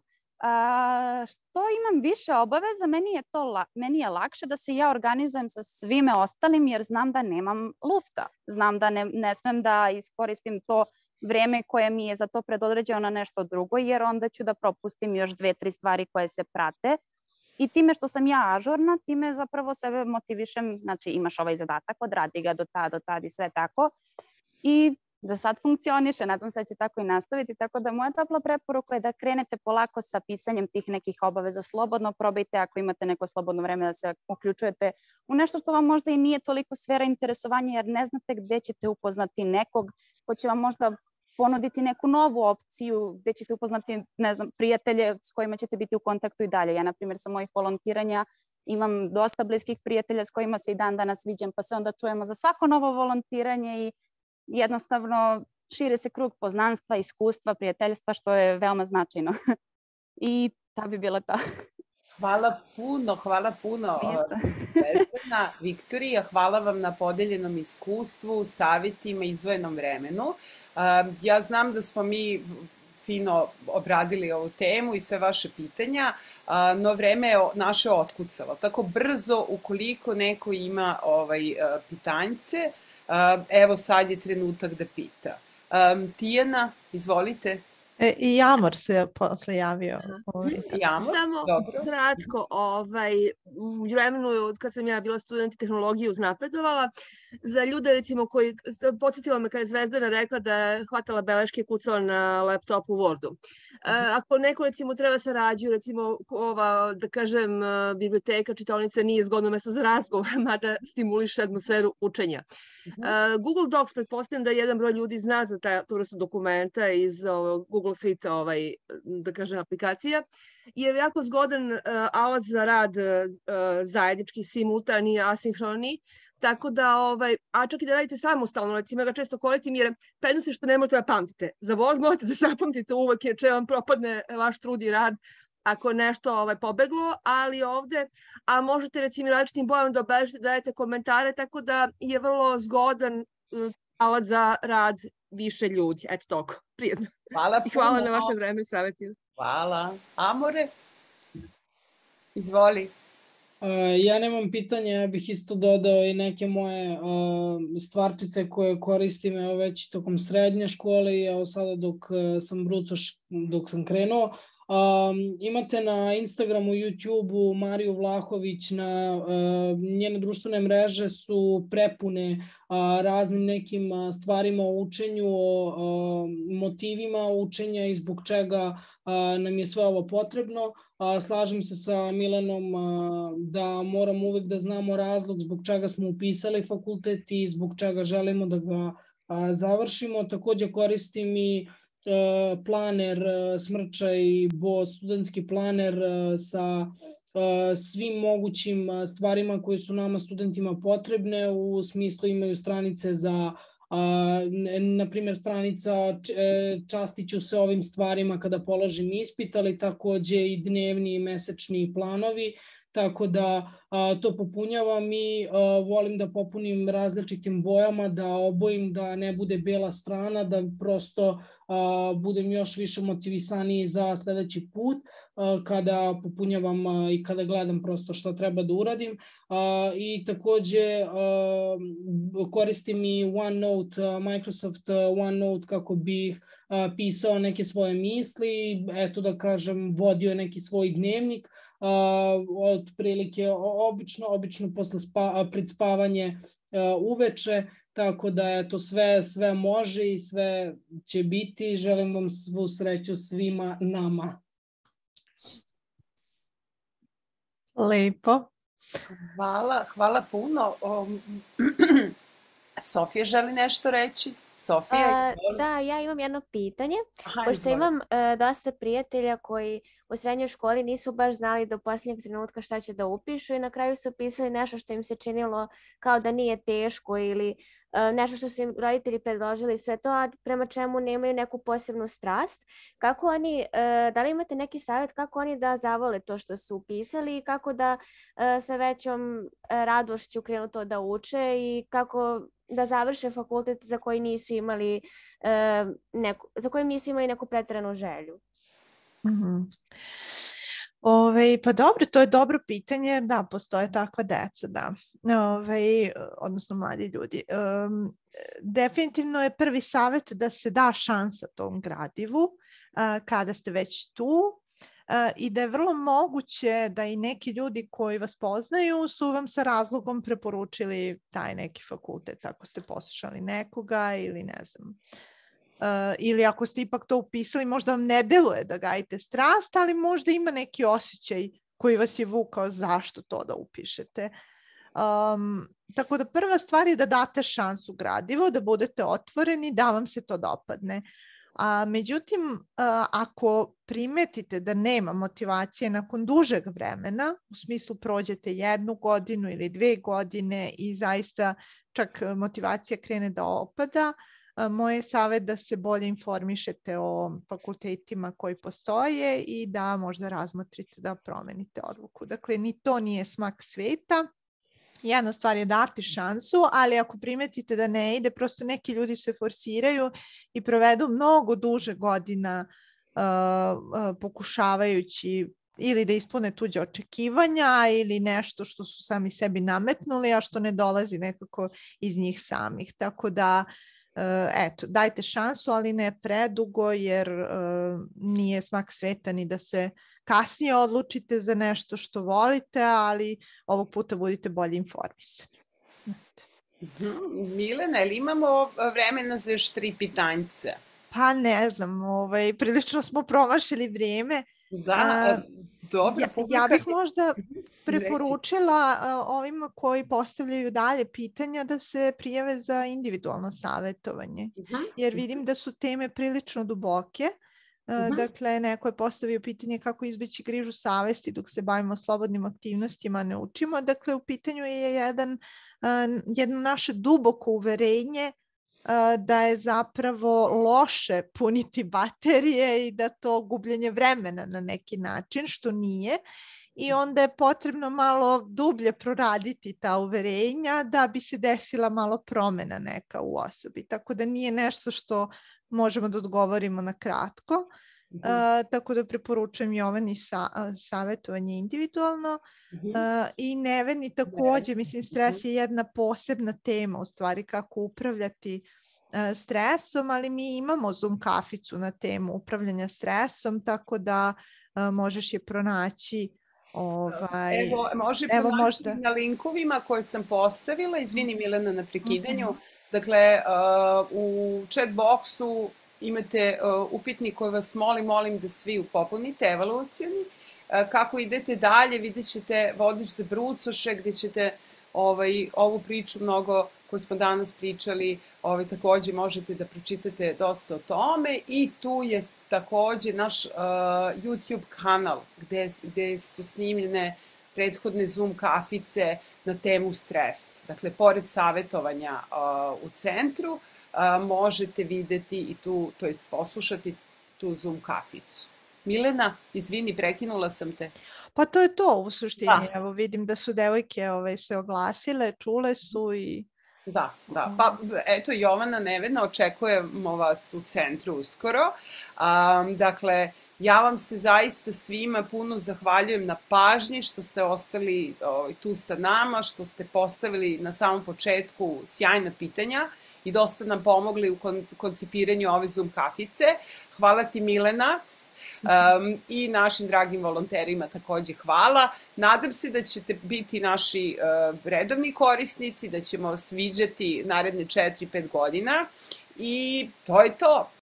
što imam više obaveza, meni je lakše da se ja organizujem sa svime ostalim jer znam da nemam lufta. Znam da ne smem da iskoristim to vreme koje mi je za to predodređeno na nešto drugo jer onda ću da propustim još 2-3 stvari koje se prate. I time što sam ja ažurna, time zapravo sebe motivišem, znači imaš ovaj zadatak, odradi ga do tad i sve tako. I za sad funkcioniše, nadam se da će tako i nastaviti, tako da moja topla preporuka je da krenete polako sa pisanjem tih nekih obaveza. Slobodno probajte ako imate neko slobodno vreme da se uključujete u nešto što vam možda i nije toliko sfera interesovanja jer ne znate gde ćete upoznati nekog ko će vam možda ponuditi neku novu opciju gde ćete upoznati, ne znam, prijatelje s kojima ćete biti u kontaktu i dalje. Ja, na primjer, sa mojih volontiranja imam dosta bliskih prijatelja s kojima se i dan danas viđam, pa se onda čujemo za svako novo volontiranje i jednostavno šire se krug poznanstva, iskustva, prijateljstva, što je veoma značajno. I ta bi bila ta. Hvala puno. Viktorija, hvala vam na podeljenom iskustvu, savjetima, izdvojenom vremenu. Ja znam da smo mi fino obradili ovu temu i sve vaše pitanja, no vreme je naše otkucalo. Tako brzo, ukoliko neko ima pitanjce, evo sad je trenutak da pita. Tijana, izvolite. I Jamor se posle javio. Samo kratko, u vremenu kad sam ja bila student i tehnologiju uznapredovala, za ljude recimo koji, podsjetila me kada je Zvezdana rekla da je hvatala beleške i kucala na laptopu u Wordu. Ako neko recimo treba sarađuju, recimo ova, da kažem, biblioteka, čitaonica nije zgodno mesto za razgovor, mada stimuliše atmosferu učenja. Google Docs, pretpostavljam da jedan broj ljudi zna za tu vrstu dokumenta iz Google Suite, da kažem, aplikacija, je jako zgodan alat za rad zajednički, simultani, asinhroni, tako da, a čak i da radite samostalno, recimo ja ga često koristim jer prednost je što ne možete da pamtite. Za Word morate da zapamtite uvek jer će vam propadne vaš trud i rad ako nešto pobeglo, ali ovde, a možete recimo različitim bojama da obeležite, da dajete komentare, tako da je vrlo zgodan alat za rad više ljudi. Eto toliko, prijedno. Hvala na vaše vreme i savjetima. Hvala. Amore? Izvoli. Ja nemam pitanja, ja bih isto dodao i neke moje stvarčice koje koristim već tokom srednje škole i evo sada dok sam brucoš, dok sam krenuo. Imate na Instagramu, YouTubeu Mariju Vlahović, na njene društvene mreže su prepune raznim nekim stvarima o učenju, o motivima učenja i zbog čega nam je sve ovo potrebno. Slažem se sa Milanom da moramo uvek da znamo razlog zbog čega smo upisali fakultet i zbog čega želimo da ga završimo. Takođe koristim i planer Smrča i Bo, studentski planer sa svim mogućim stvarima koje su nama studentima potrebne, u smislu imaju stranice za, na primjer, stranica častit ću se ovim stvarima kada položim ispit, ali takođe i dnevni i mesečni planovi, tako da to popunjavam i volim da popunim različitim bojama, da obojim, da ne bude bela strana, da prosto budem još više motivisaniji za sledeći put kada popunjavam i kada gledam prosto šta treba da uradim. I takođe koristim i OneNote, Microsoft OneNote kako bih pisao neke svoje misli, eto da kažem, vodio neki svoj dnevnik, otprilike obično posle pred spavanje uveče, tako da eto sve može i sve će biti. Želim vam svu sreću svima nama. Lepo. Hvala puno. Sofija želi nešto reći? Sofija? Da, ja imam jedno pitanje. Aha, Pošto izvoli. imam dosta prijatelja koji u srednjoj školi nisu baš znali do posljednjeg trenutka šta će da upišu i na kraju su upisali nešto što im se činilo kao da nije teško ili nešto što su im roditelji predložili, sve to, a prema čemu nemaju neku posebnu strast. Kako oni, da li imate neki savjet kako oni da zavole to što su upisali i kako da sa većom radošću krenu to da uče i kako da završe fakultet za koji nisu imali neku preteranu želju? Pa dobro, to je dobro pitanje. Da, postoje takva deca, da. Odnosno mladi ljudi. Definitivno je prvi savjet da se da šansa tom gradivu kada ste već tu i da je vrlo moguće da i neki ljudi koji vas poznaju su vam sa razlogom preporučili taj neki fakultet, ako ste poslušali nekoga ili ne znam. Ili ako ste ipak to upisali, možda vam ne deluje da gajite strast, ali možda ima neki osjećaj koji vas je vukao zašto to da upišete. Tako da prva stvar je da date šansu gradivu, da budete otvoreni, da vam se to dopadne. Međutim, ako primetite da nema motivacije nakon dužeg vremena, u smislu prođete 1 godinu ili 2 godine i zaista čak motivacija krene da opada, moj je savjet da se bolje informišete o fakultetima koji postoje i da možda razmotrite da promenite odluku. Dakle, ni to nije smak sveta. Jedna stvar je dati šansu, ali ako primetite da ne ide, prosto neki ljudi se forsiraju i provedu mnogo duže godina pokušavajući ili da ispune tuđe očekivanja ili nešto što su sami sebi nametnuli, a što ne dolazi nekako iz njih samih. Tako da, eto, dajte šansu, ali ne predugo, jer nije smak sveta ni da se kasnije odlučite za nešto što volite, ali ovog puta budite bolje informisani. Milena, ili imamo vremena za još 3 pitanjce? Pa ne znam, prilično smo promašili vrijeme. Da, dobro. Ja bih možda preporučila ovima koji postavljaju dalje pitanja da se prijave za individualno savjetovanje, jer vidim da su teme prilično duboke. Dakle, neko je postavio pitanje kako izbeći grižu savesti dok se bavimo slobodnim aktivnostima, ne učimo. Dakle, u pitanju je jedno naše duboko uverenje da je zapravo loše puniti baterije i da to gubljenje vremena na neki način, što nije. I onda je potrebno malo dublje proraditi ta uverenja da bi se desila malo promena neka u osobi. Tako da nije nešto što možemo da odgovorimo na kratko. Tako da preporučujem Jovani savjetovanje individualno. I Neveni također, mislim, stres je jedna posebna tema, u stvari kako upravljati stresom, ali mi imamo Zoom kaficu na temu upravljanja stresom, tako da možeš je pronaći. Može pronaći na linkovima koje sam postavila. Izvini Milena na prekidanju. Dakle, u chat boxu imate upitnik koji vas molim da svi popunite, evaluacioni. Kako idete dalje, vidjet ćete vodič za brucoše gdje ćete ovu priču mnogo koju smo danas pričali, također možete da pročitate dosta o tome i tu je također naš YouTube kanal gdje su snimljene prethodne Zoom kafice na temu stres. Dakle, pored savjetovanja u centru, možete videti i tu, to jest poslušati tu Zoom kaficu. Milena, izvini, prekinula sam te. Pa to je to u suštini. Evo, vidim da su devojke se oglasile, čule su i... Da. Pa eto, Jovana Nevedna, očekujemo vas u centru uskoro. Dakle, ja vam se zaista svima puno zahvaljujem na pažnji što ste ostali tu sa nama, što ste postavili na samom početku sjajna pitanja i dosta nam pomogli u koncipiranju ove Zoom kafice. Hvala ti, Milena. I našim dragim volonterima također hvala. Nadam se da ćete biti naši redovni korisnici, da ćemo vas viđati naredne 4-5 godina i to je to.